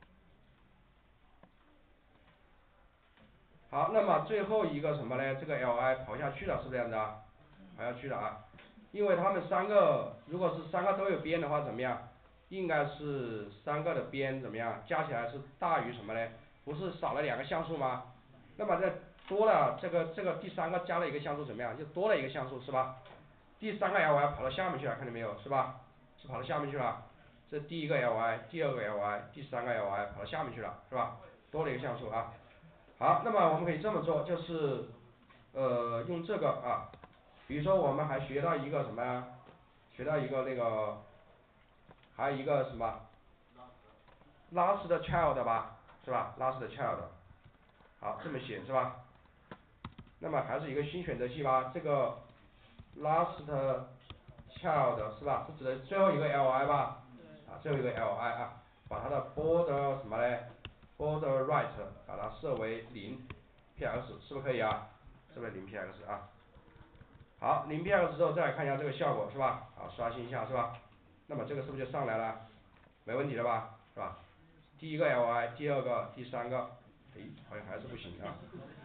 好，那么最后一个什么呢？这个 li 跑下去了，是不是这样子啊？跑下去了啊。因为它们三个如果是三个都有边的话怎么样？应该是三个的边怎么样？加起来是大于什么呢？不是少了两个像素吗？那么这多了这个这个第三个加了一个像素怎么样？又多了一个像素是吧？ 第三个 L I 跑到下面去了，看见没有，是吧？是跑到下面去了。这第一个 L I， 第二个 L I， 第三个 L I 跑到下面去了，是吧？多了一个像素啊。好，那么我们可以这么做，就是呃用这个啊，比如说我们还学到一个什么呀？学到一个那个，还有一个什么？last child 吧，是吧 ？last child， 好，这么写是吧？那么还是一个新选择器吧，这个 last child 是吧？是指的最后一个 li 吧？啊，最后一个 li 啊，把它的 border 什么嘞 ？border right 把它设为零 px， 是不是可以啊？是不是零 px 啊？好，零 px 之后再来看一下这个效果是吧？好，刷新一下是吧？那么这个是不是就上来了？没问题了吧？是吧？第一个 li， 第二个，第三个，诶，好像还是不行啊。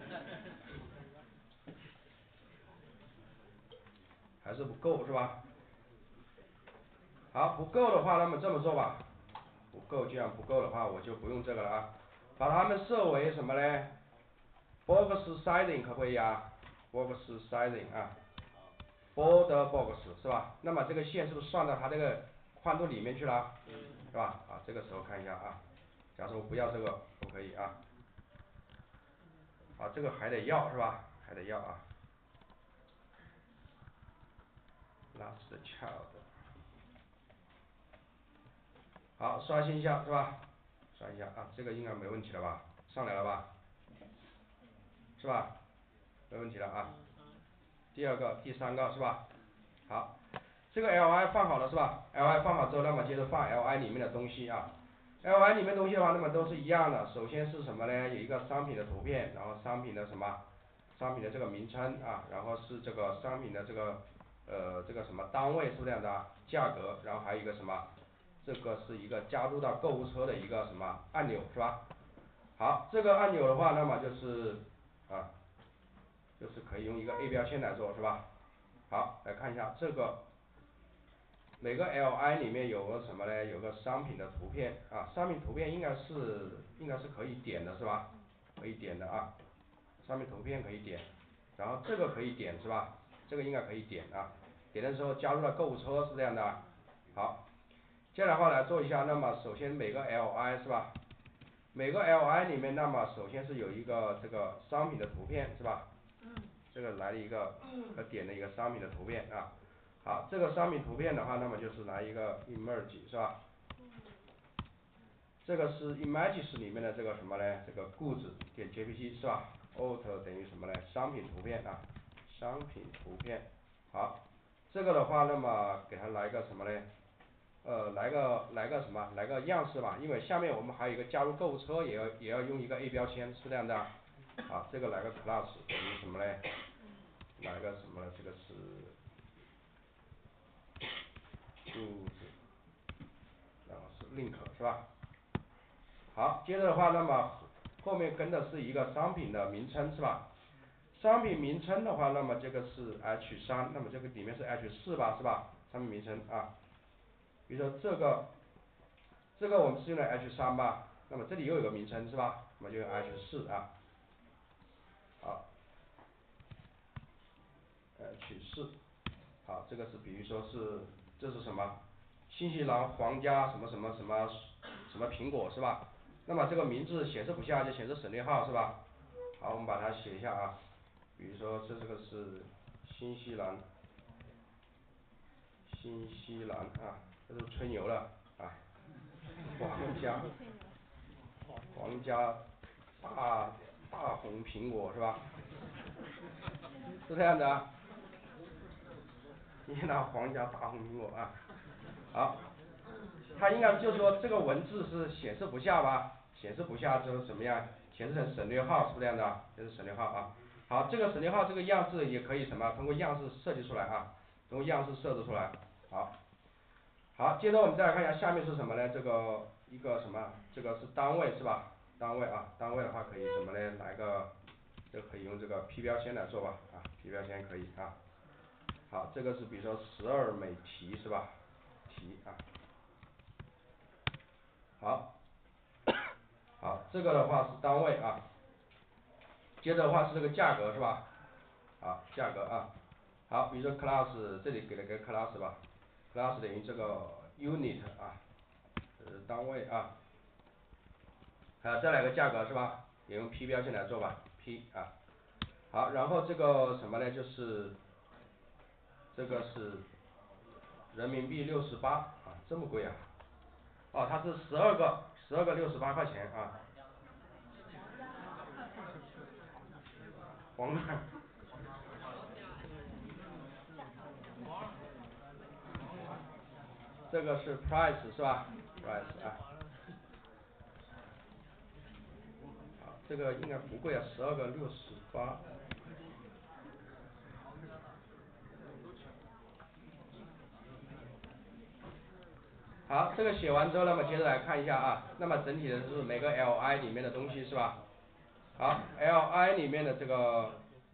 还是不够是吧？好，不够的话，那么这么做吧。不够，既然不够的话，我就不用这个了啊。把它们设为什么呢 ？box sizing 可不可以啊 ？box sizing 啊 ，border box 是吧？那么这个线是不是算到它这个宽度里面去了？是吧？啊，这个时候看一下啊。假如说不要这个，不可以啊。啊，这个还得要是吧？还得要啊。last child。好，刷新一下是吧？刷一下啊，这个应该没问题了吧？上来了吧？是吧？没问题了啊。第二个、第三个是吧？好，这个 li 放好了是吧 ？li 放好之后，那么接着放 li 里面的东西啊。li 里面东西的话，那么都是一样的。首先是什么呢？有一个商品的图片，然后商品的什么？商品的这个名称啊，然后是这个商品的这个呃这个什么单位是这样的啊，价格，然后还有一个什么？这个是一个加入到购物车的一个什么按钮是吧？好，这个按钮的话，那么就是啊，就是可以用一个 A 标签来做是吧？好，来看一下这个每个 li 里面有个什么呢？有个商品的图片啊，商品图片应该是应该是可以点的是吧？可以点的啊，商品图片可以点，然后这个可以点是吧？这个应该可以点啊，点的时候加入了购物车是这样的。好，接下来的话来做一下，那么首先每个 li 是吧？每个 li 里面，那么首先是有一个这个商品的图片是吧？这个来了一个可点的一个商品的图片啊。好，这个商品图片的话，那么就是来一个 image 是吧？这个是 images 里面的这个什么呢？这个 goods 点 jpg 是吧 ？alt 等于什么呢？商品图片啊，商品图片。好，这个的话，那么给它来个什么呢？呃，来个来个什么？来个样式吧，因为下面我们还有一个加入购物车，也要也要用一个 A 标签，是这样的。好，这个来个 class 等于什么呢？来个什么呢？这个是 goods，然后是 link 是吧？好，接着的话，那么后面跟的是一个商品的名称是吧？商品名称的话，那么这个是 H 三，那么这个里面是 H 四吧，是吧？商品名称啊，比如说这个这个我们是用的 H 三吧，那么这里又有个名称是吧？那么就用 H 四啊，好 H 四，好，这个是比如说是这是什么？新西兰皇家什么什么什么什么苹果是吧？那么这个名字显示不下就显示省略号是吧？好，我们把它写一下啊，比如说这这个是新西兰，新西兰啊，这是吹牛了啊，皇家，皇家大大红苹果是吧？是这样的啊，新西兰皇家大红苹果啊，好，它应该就是说这个文字是显示不下吧？显示不下之后怎么样？显示成省略号是不是这样的？这是省略号啊。好，这个省略号这个样式也可以什么？通过样式设计出来啊，通过样式设置出来。好，好，接着我们再来看一下下面是什么呢？这个一个什么？这个是单位是吧？单位啊，单位的话可以什么呢？来个，这可以用这个 P 标签来做吧，啊 ，P 标签可以啊。好，这个是比如说十二美提是吧？提啊。好，好，这个的话是单位啊。接着的话是这个价格是吧？好，价格啊。 好，比如说 class 这里给了个 class 吧 ，class 等于这个 unit 啊，呃单位啊，好，再来个价格是吧？也用 P 标签来做吧 ，P 啊，好，然后这个什么呢？就是这个是人民币六十八啊，这么贵啊？哦，它是十二个，十二个六十八块钱啊。黄段。这个是 price 是吧 ？price 啊。好，这个应该不贵啊，十二个六十八。好，这个写完之后，那么接着来看一下啊，那么整体的是每个 L I 里面的东西是吧？好 ，L I 里面的这个，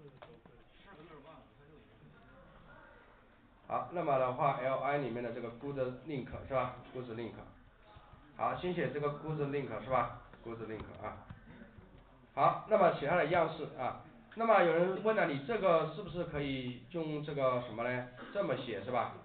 好，那么的话 L I 里面的这个 good link 是吧 ？good link。好，先写这个 good link 是吧 ？good link 啊。好，那么写它的样式啊。那么有人问了，你这个是不是可以用这个什么呢？这么写是吧？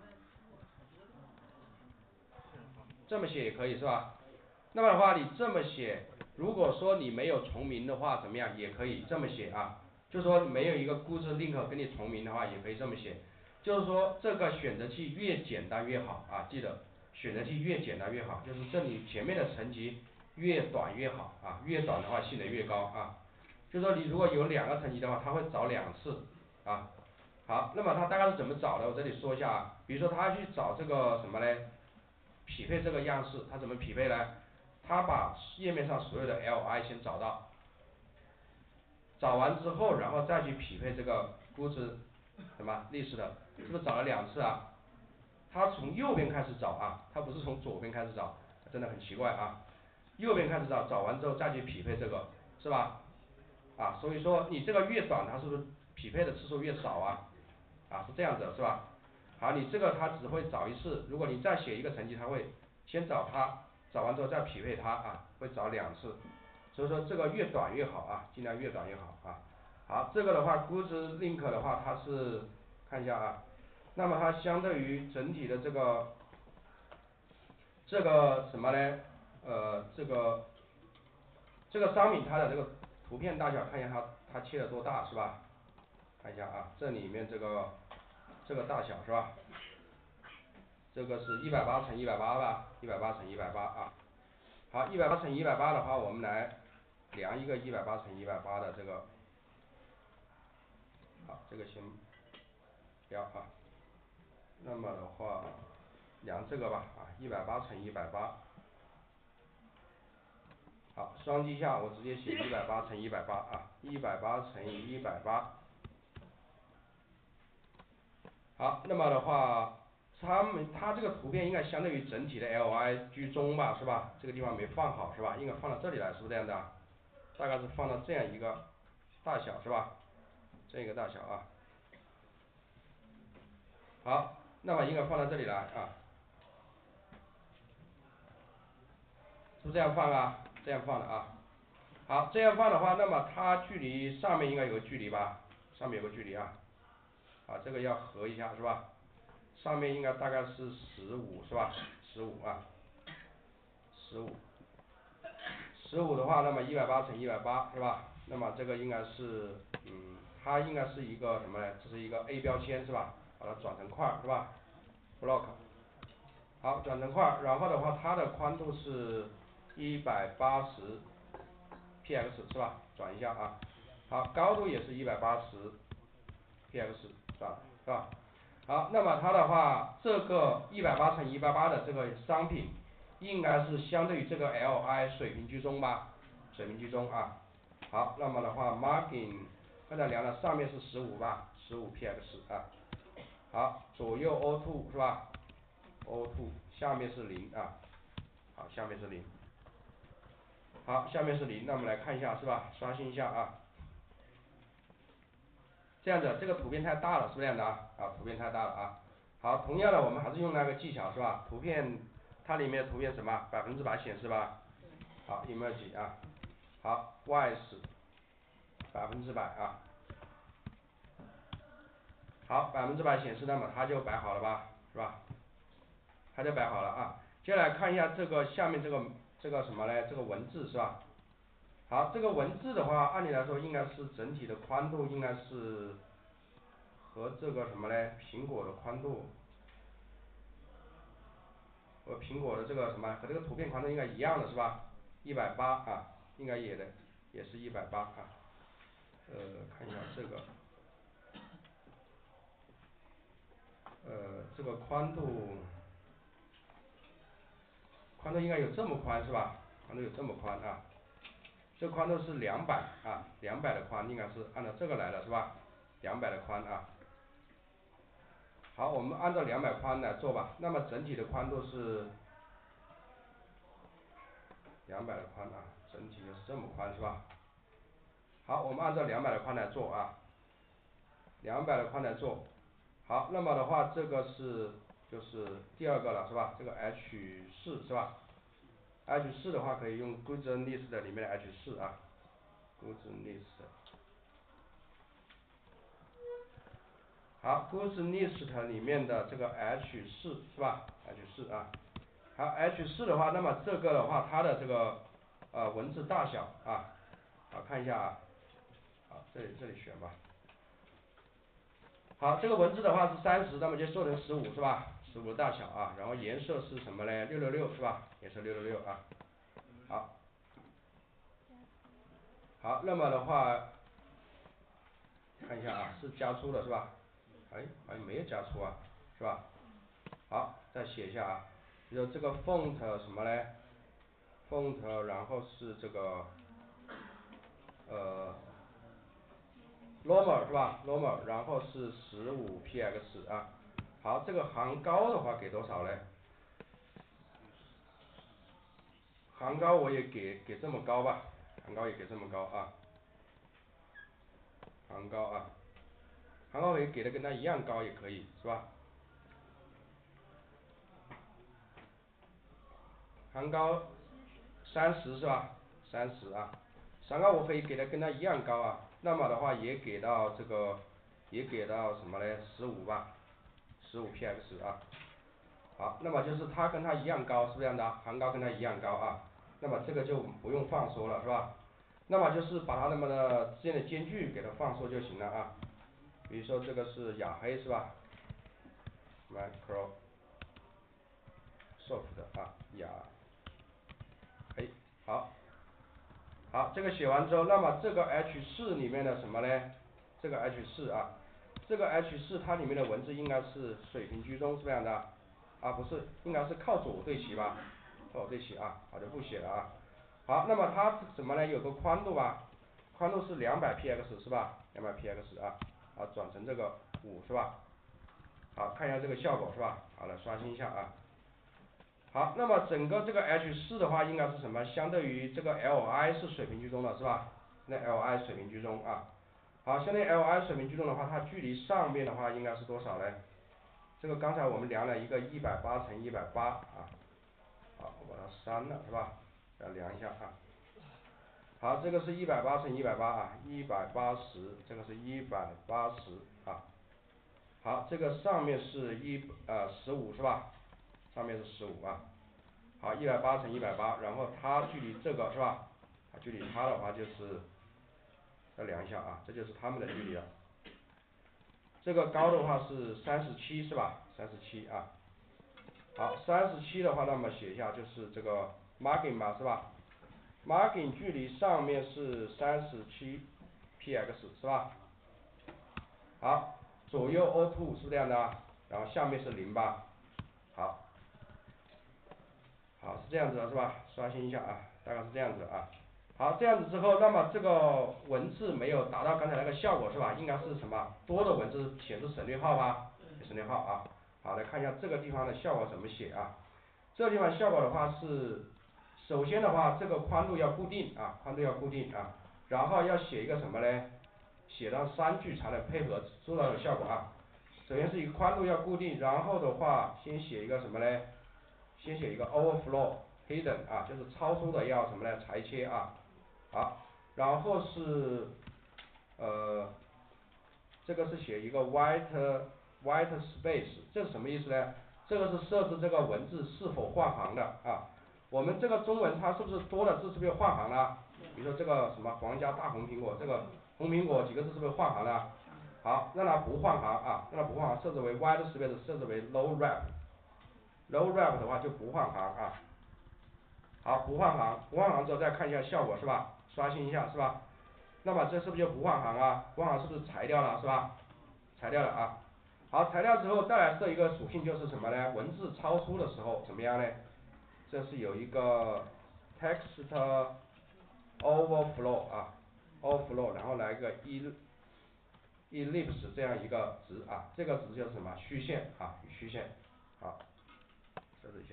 这么写也可以是吧？那么的话，你这么写，如果说你没有重名的话，怎么样也可以这么写啊？就说没有一个 good link 跟你重名的话，也可以这么写。就是说这个选择器越简单越好啊，记得选择器越简单越好，就是这里前面的层级越短越好啊，越短的话性能越高啊。就说你如果有两个层级的话，它会找两次啊。好，那么它大概是怎么找的？我这里说一下啊，比如说它去找这个什么呢？匹配这个样式，它怎么匹配呢？它把页面上所有的 L I 先找到，找完之后，然后再去匹配这个估值什么历史的，是不是找了两次啊？它从右边开始找啊，它不是从左边开始找，真的很奇怪啊。右边开始找，找完之后再去匹配这个，是吧？啊，所以说你这个越短，它是不是匹配的次数越少啊？啊，是这样子是吧？好，你这个它只会找一次，如果你再写一个成绩，它会先找它，找完之后再匹配它啊，会找两次。所以说这个越短越好啊，尽量越短越好啊。好，这个的话，good link 的话，它是看一下啊，那么它相对于整体的这个这个什么呢？呃，这个这个商品它的这个图片大小，看一下它它切的多大是吧？看一下啊，这里面这个这个大小是吧？这个是一百八乘一百八吧，一百八乘一百八啊。好，一百八乘一百八的话，我们来量一个一百八乘一百八的这个，好，这个先标啊。那么的话，量这个吧啊，一百八乘一百八。好，双击下我直接写一百八乘一百八啊，一百八乘以一百八。好，那么的话，它们它这个图片应该相对于整体的 L I 居中吧，是吧？这个地方没放好是吧？应该放到这里来，是不是这样的？大概是放到这样一个大小是吧？这个大小啊。好，那么应该放到这里来啊。是这样放啊，这样放的啊。好，这样放的话，那么它距离上面应该有个距离吧？上面有个距离啊。啊，这个要合一下是吧？上面应该大概是十五是吧？十五啊，十五。十五的话，那么一百八乘一百八是吧？那么这个应该是，嗯，它应该是一个什么呢？这是一个 A 标签是吧？把它转成块是吧 ？block。好，转成块，然后的话，它的宽度是一百八十 P X 是吧？转一下啊。好，高度也是一百八十 P X 是吧？是吧？好，那么它的话，这个一百八乘一百八的这个商品，应该是相对于这个 L I 水平居中吧？水平居中啊。好，那么的话 margin 刚才量了，上面是十五吧？十五 P X 啊。好，左右 O two 是吧 ？O two 下面是零啊。好，下面是零。好，下面是零，那我们来看一下是吧？刷新一下啊。这样子，这个图片太大了，是不是这样的啊？啊，图片太大了啊。好，同样的，我们还是用那个技巧是吧？图片它里面的图片什么？百分之百显示吧？好 ，image 啊。好 ，wise 百分之百啊。 好，百分之百显示，那么它就摆好了吧，是吧？它就摆好了啊。接下来看一下这个下面这个这个什么呢？这个文字是吧？好，这个文字的话，按理来说应该是整体的宽度应该是和这个什么呢？苹果的宽度和苹果的这个什么和这个图片宽度应该一样的是吧？一百八啊，应该也的也是一百八啊。呃，看一下这个，呃，这个宽度，宽度应该有这么宽是吧？宽度有这么宽啊。这宽度是两百啊，两百的宽应该是按照这个来的是吧？两百的宽啊。好，我们按照两百宽来做吧。那么整体的宽度是两百的宽啊，整体就是这么宽是吧？好，我们按照两百的宽来做啊，两百的宽来做。好，那么的话，这个是就是第二个了是吧？这个 H 四是吧 ？H 四的话可以用 Goods List 里面的 H 四啊 ，Goods List。好 ，Goods List 里面的这个 H 四是吧 ？H 四啊。好 H 四的话，那么这个的话，它的这个呃文字大小啊，好看一下啊，好这里这里选吧。好，这个文字的话是三十，那么就做成十五是吧？十五的大小啊，然后颜色是什么呢？六六六是吧？颜色六六六啊。好，好，那么的话看一下啊，是加粗的是吧？哎，好像没有加粗啊，是吧？好，再写一下啊，比如这个 font 什么呢 ？font 然后是这个呃 normal 是吧 ？normal 然后是十五 px 啊。好，这个行高的话给多少呢？行高我也给给这么高吧，行高也给这么高啊。行高啊，行高可以给的跟它一样高也可以是吧？行高三十是吧？三十啊，行高我可以给的跟它一样高啊，那么的话也给到这个也给到什么呢？十五吧，十五 px 啊。好，那么就是它跟它一样高，是不是这样的？行高跟它一样高啊，那么这个就不用放缩了是吧？那么就是把它们的之间的间距给它放缩就行了啊。比如说这个是雅黑是吧 ？Microsoft 啊，雅黑，好，好，这个写完之后，那么这个 H 四里面的什么呢？这个 H 四啊，这个 H 四它里面的文字应该是水平居中，是这样的？啊，不是，应该是靠左对齐吧？靠左对齐啊，好就不写了啊。好，那么它什么呢？有个宽度吧？宽度是两百 px 是吧？两百 px 啊，啊转成这个五是吧？好，看一下这个效果是吧？好了，刷新一下啊。好，那么整个这个 H 四的话应该是什么？相对于这个 L I 是水平居中的是吧？那 L I 水平居中啊。好，相对于 L I 水平居中的话，它距离上面的话应该是多少呢？这个刚才我们量了一个一百八乘一百八啊。好，我把它删了是吧？再量一下啊。好，这个是一百八乘一百八啊，一百八十，这个是一百八十啊。好，这个上面是一呃十五是吧？上面是十五啊。好，一百八乘一百八，然后它距离这个是吧？它距离它的话就是，再量一下啊，这就是它们的距离了。这个高的话是三十七是吧？三十七啊。好，三十七的话，那么写一下就是这个 margin 吧是吧？margin 距离上面是三十七 px 是吧？好，左右 O two 是不是这样的？然后下面是零吧？好，好是这样子的是吧？刷新一下啊，大概是这样子啊。好，这样子之后，那么这个文字没有达到刚才那个效果是吧？应该是什么？多的文字显示省略号吧？省略号啊。好，来看一下这个地方的效果怎么写啊？这个地方效果的话是，首先的话，这个宽度要固定啊，宽度要固定啊，然后要写一个什么呢？写到三句才能配合做到的效果啊。首先是一个宽度要固定，然后的话先写一个什么呢？先写一个 overflow hidden 啊，就是超出的要什么呢？裁切啊。好，然后是呃这个是写一个 white white space， 这是什么意思呢？这个是设置这个文字是否换行的啊。我们这个中文它是不是多了字是不是换行了？比如说这个什么皇家大红苹果，这个红苹果几个字是不是换行了？好，让它不换行啊，让它不换行，设置为 white space， 设置为 no wrap。no wrap 的话就不换行啊。好，不换行，不换行之后再看一下效果是吧？刷新一下是吧？那么这是不是就不换行啊？不换行是不是裁掉了是吧？裁掉了啊。好，裁掉之后再来设一个属性就是什么呢？文字超出的时候怎么样呢？这是有一个 text overflow 啊 overflow， 然后来一个 e ellipse 这样一个值啊，这个值就是什么？虚线啊，虚线。好，设置一下。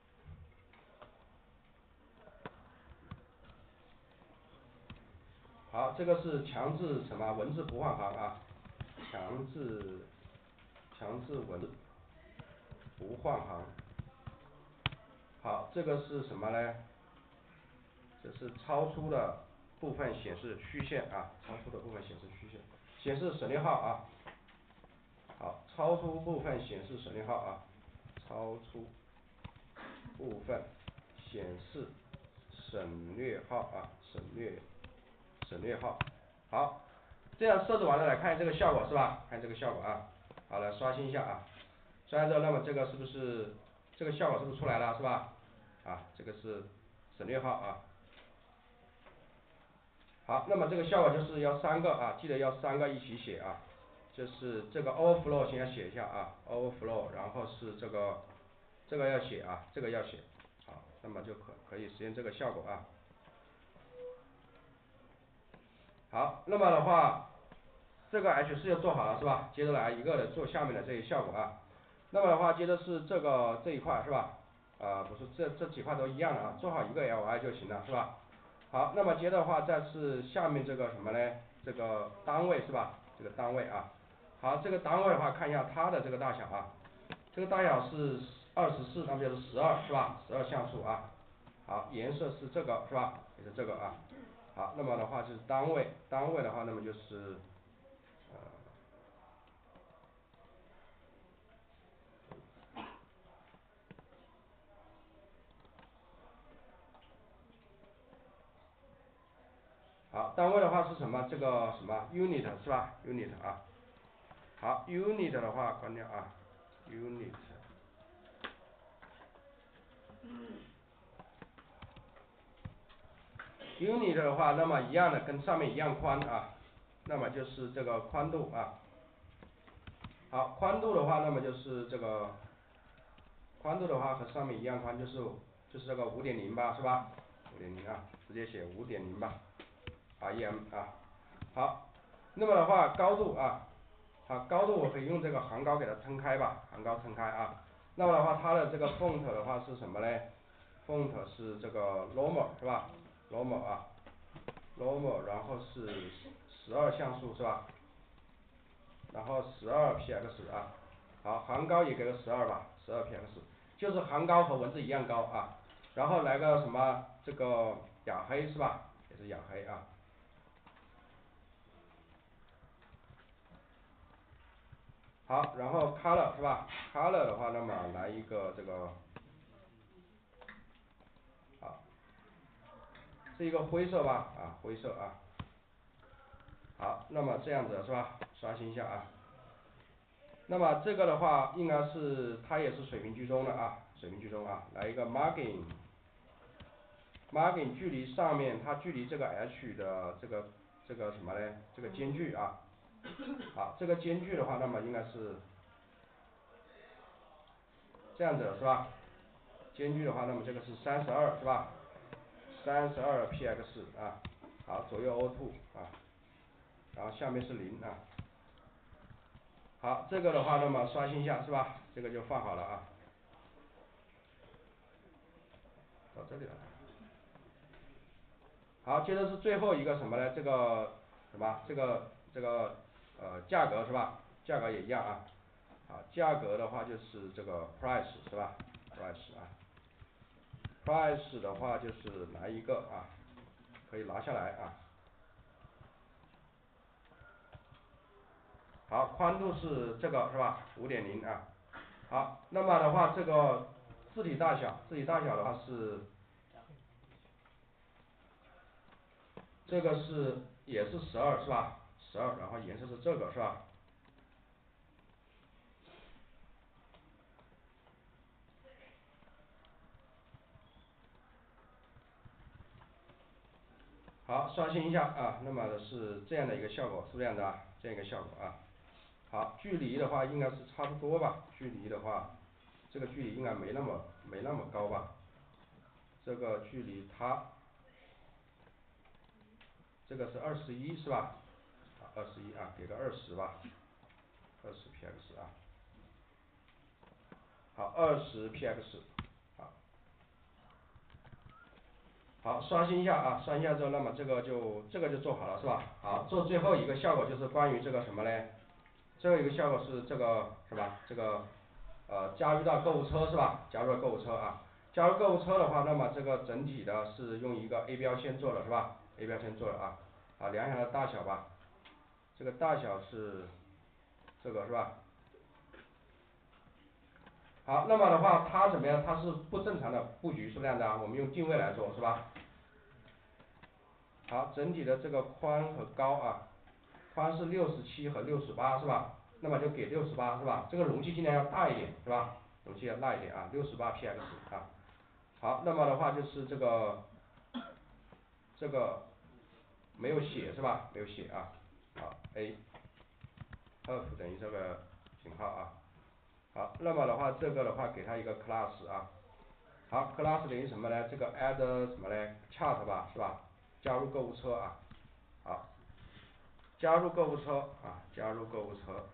好，这个是强制什么？文字不换行啊，强制强制文字不换行。好，这个是什么呢？这是超出的部分显示虚线啊，超出的部分显示虚线，显示省略号啊。好，超出部分显示省略号啊，超出部分显示省略号啊，省略省略号。好，这样设置完了，来看这个效果是吧？看这个效果啊。好，来刷新一下啊。刷新之后，那么这个是不是这个效果是不是出来了是吧？啊，这个是省略号啊。好，那么这个效果就是要三个啊，记得要三个一起写啊。就是这个 overflow 先要写一下啊 ，overflow， 然后是这个这个要写啊，这个要写。好，那么就可可以实现这个效果啊。好，那么的话，这个 H 四就做好了是吧？接着来一个的做下面的这些效果啊。那么的话，接着是这个这一块是吧？啊、呃，不是这这几块都一样的啊，做好一个 L I 就行了是吧？好，那么接着的话，再是下面这个什么呢？这个单位是吧？这个单位啊。好，这个单位的话，看一下它的这个大小啊。这个大小是二十四，那么就是十二是吧？十二像素啊。好，颜色是这个是吧？也是这个啊。好，那么的话就是单位，单位的话，那么就是呃。好，单位的话是什么？这个什么 unit 是吧 ？unit 啊。好 ，unit 的话关掉啊 ，unit。unit 的话，那么一样的，跟上面一样宽啊，那么就是这个宽度啊。好，宽度的话，那么就是这个宽度的话和上面一样宽，就是就是这个五点零吧，是吧？五点零啊，直接写五点零吧 ，rem 啊。好，那么的话高度啊。好，高度我可以用这个行高给它撑开吧，行高撑开啊。那么的话，它的这个 font 的话是什么呢 ？font 是这个 normal 是吧 ？normal 啊 ，normal， 然后是十二像素是吧？然后十二 px 啊。好，行高也给个十二吧，十二 px， 就是行高和文字一样高啊。然后来个什么这个雅黑是吧？也是雅黑啊。好，然后 color 是吧 ？color 的话，那么来一个这个，好，是一个灰色吧？啊，灰色啊。好，那么这样子是吧？刷新一下啊。那么这个的话，应该是它也是水平居中的啊，水平居中啊。来一个 margin，margin 距离上面，它距离这个 H 的这个这个什么呢？这个间距啊。好，这个间距的话，那么应该是这样子是吧？间距的话，那么这个是三十二是吧？三十二 px 啊。好，左右 O two 啊。然后下面是零啊。好，这个的话，那么刷新一下是吧？这个就放好了啊。到这里来。好，接着是最后一个什么呢？这个什么？这个这个呃价格是吧？价格也一样啊。好，价格的话就是这个 price 是吧 ？price 啊。price 的话就是来一个啊，可以拿下来啊。 好，宽度是这个是吧？五点零啊。好，那么的话，这个字体大小，字体大小的话是，这个是也是十二是吧？十二，然后颜色是这个是吧？好，刷新一下啊，那么是这样的一个效果，是这样的啊，这样一个效果啊。好，距离的话应该是差不多吧，距离的话，这个距离应该没那么没那么高吧。这个距离它，这个是二十一是吧？啊，二十一啊，给个二十吧，二十 P X 啊。好，二十 P X。好，好，刷新一下啊，刷新一下之后，那么这个就这个就做好了是吧？好，做最后一个效果就是关于这个什么嘞？最后一个效果是这个是吧？这个呃加入到购物车是吧？加入到购物车啊。加入购物车的话，那么这个整体的是用一个 A 标签做的是吧 ？A 标签做的啊。啊，量一下它的大小吧。这个大小是这个是吧？好，那么的话它怎么样？它是不正常的布局是这样的啊，我们用定位来做是吧？好，整体的这个宽和高啊，宽是六十七和六十八是吧？那么就给六十八是吧？这个容器尽量要大一点是吧？容器要大一点啊，六十八 P X 啊。好，那么的话就是这个这个没有写是吧？没有写啊。好 A F 等于这个型号啊。好，那么的话这个的话给它一个 class 啊。好 ，class 等于什么呢？这个 add 什么呢 ？chart 吧，是吧？加入购物车啊。好，加入购物车啊，加入购物车。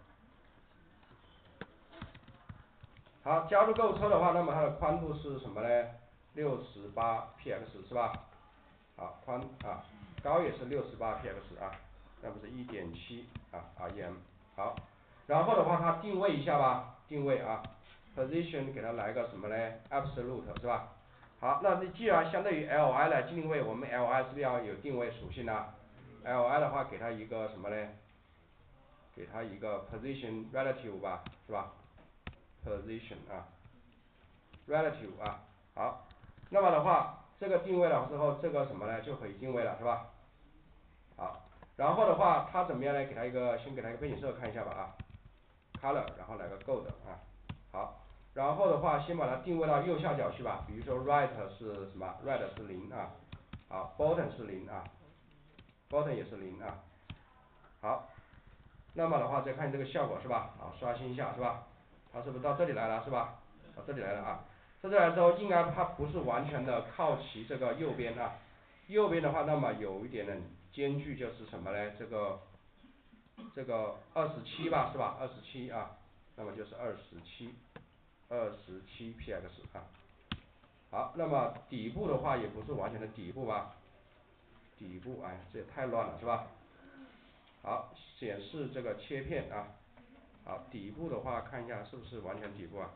好，加入购物车的话，那么它的宽度是什么呢？六十八 P X 是吧？好，宽啊，高也是六十八 P X 啊，那不是一点七啊 R E M。好，然后的话它定位一下吧，定位啊 ，position 给它来个什么呢 ？absolute 是吧？好，那你既然相对于 L I 来定位，我们 L I 是不是要有定位属性呢 ？L I 的话给它一个什么呢？给它一个 position relative 吧，是吧 ？position 啊 ，relative 啊，好，那么的话，这个定位了之后，这个什么呢就可以定位了，是吧？好，然后的话，它怎么样呢？给它一个，先给它一个背景色看一下吧啊 ，color，然后来个 gold 啊，好，然后的话，先把它定位到右下角去吧，比如说 right 是什么 ？right 是零啊，好 ，bottom 是零啊 ，bottom 也是零啊，好，那么的话再看这个效果是吧？好，刷新一下是吧？它是不是到这里来了是吧？到这里来了啊，这里来之后，应该它不是完全的靠齐这个右边啊，右边的话，那么有一点点间距就是什么呢？这个这个二十七吧是吧？二十七啊，那么就是二十七，二十七 P X 啊。好，那么底部的话也不是完全的底部吧？底部哎，这也太乱了是吧？好，显示这个切片啊。好，底部的话看一下是不是完全底部啊？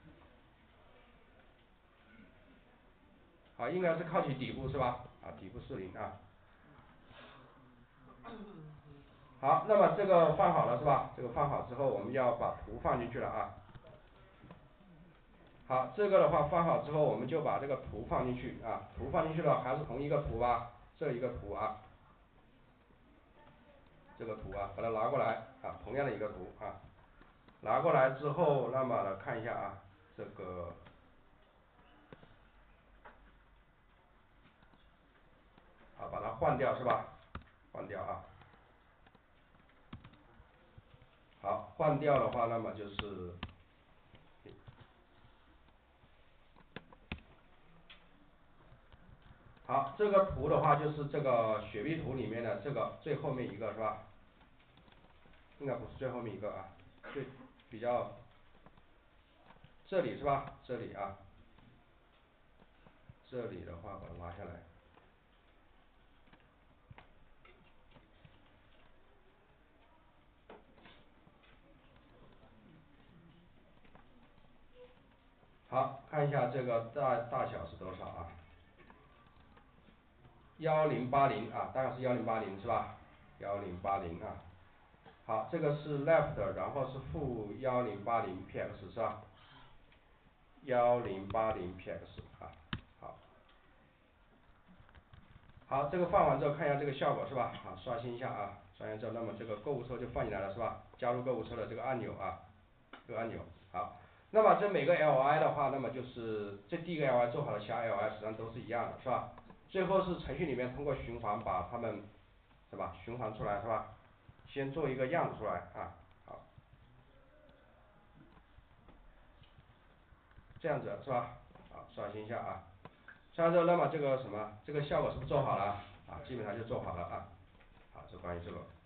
啊，应该是靠近底部是吧？啊，底部是零啊。好，那么这个放好了是吧？这个放好之后，我们要把图放进去了啊。好，这个的话放好之后，我们就把这个图放进去啊。图放进去了，还是同一个图吧？这一个图啊，这个图啊，把它拿过来啊，同样的一个图啊。拿过来之后，那么来看一下啊，这个啊，把它换掉是吧？换掉啊。好，换掉的话，那么就是，好，这个图的话就是这个雪碧图里面的这个最后面一个是吧？应该不是最后面一个啊，最比较这里是吧？这里啊，这里的话把它拿下来。好，看一下这个大大小是多少啊？幺零八零啊，大概是幺零八零是吧？幺零八零啊。 好，这个是 left， 然后是负幺零八零 px 是吧？幺零八零 px 啊，好。好，这个放完之后看一下这个效果是吧？好，刷新一下啊，刷新之后，那么这个购物车就放进来了是吧？加入购物车的这个按钮啊，这个按钮，好。那么这每个 L I 的话，那么就是这第一个 L I 做好了，其他 L I 实际上都是一样的，是吧？最后是程序里面通过循环把它们，是吧？循环出来是吧？先做一个样子出来啊，好。这样子是吧？好，刷新一下啊。刷完之后，那么这个什么，这个效果是不是做好了？啊，基本上就做好了啊。好，这关于这个。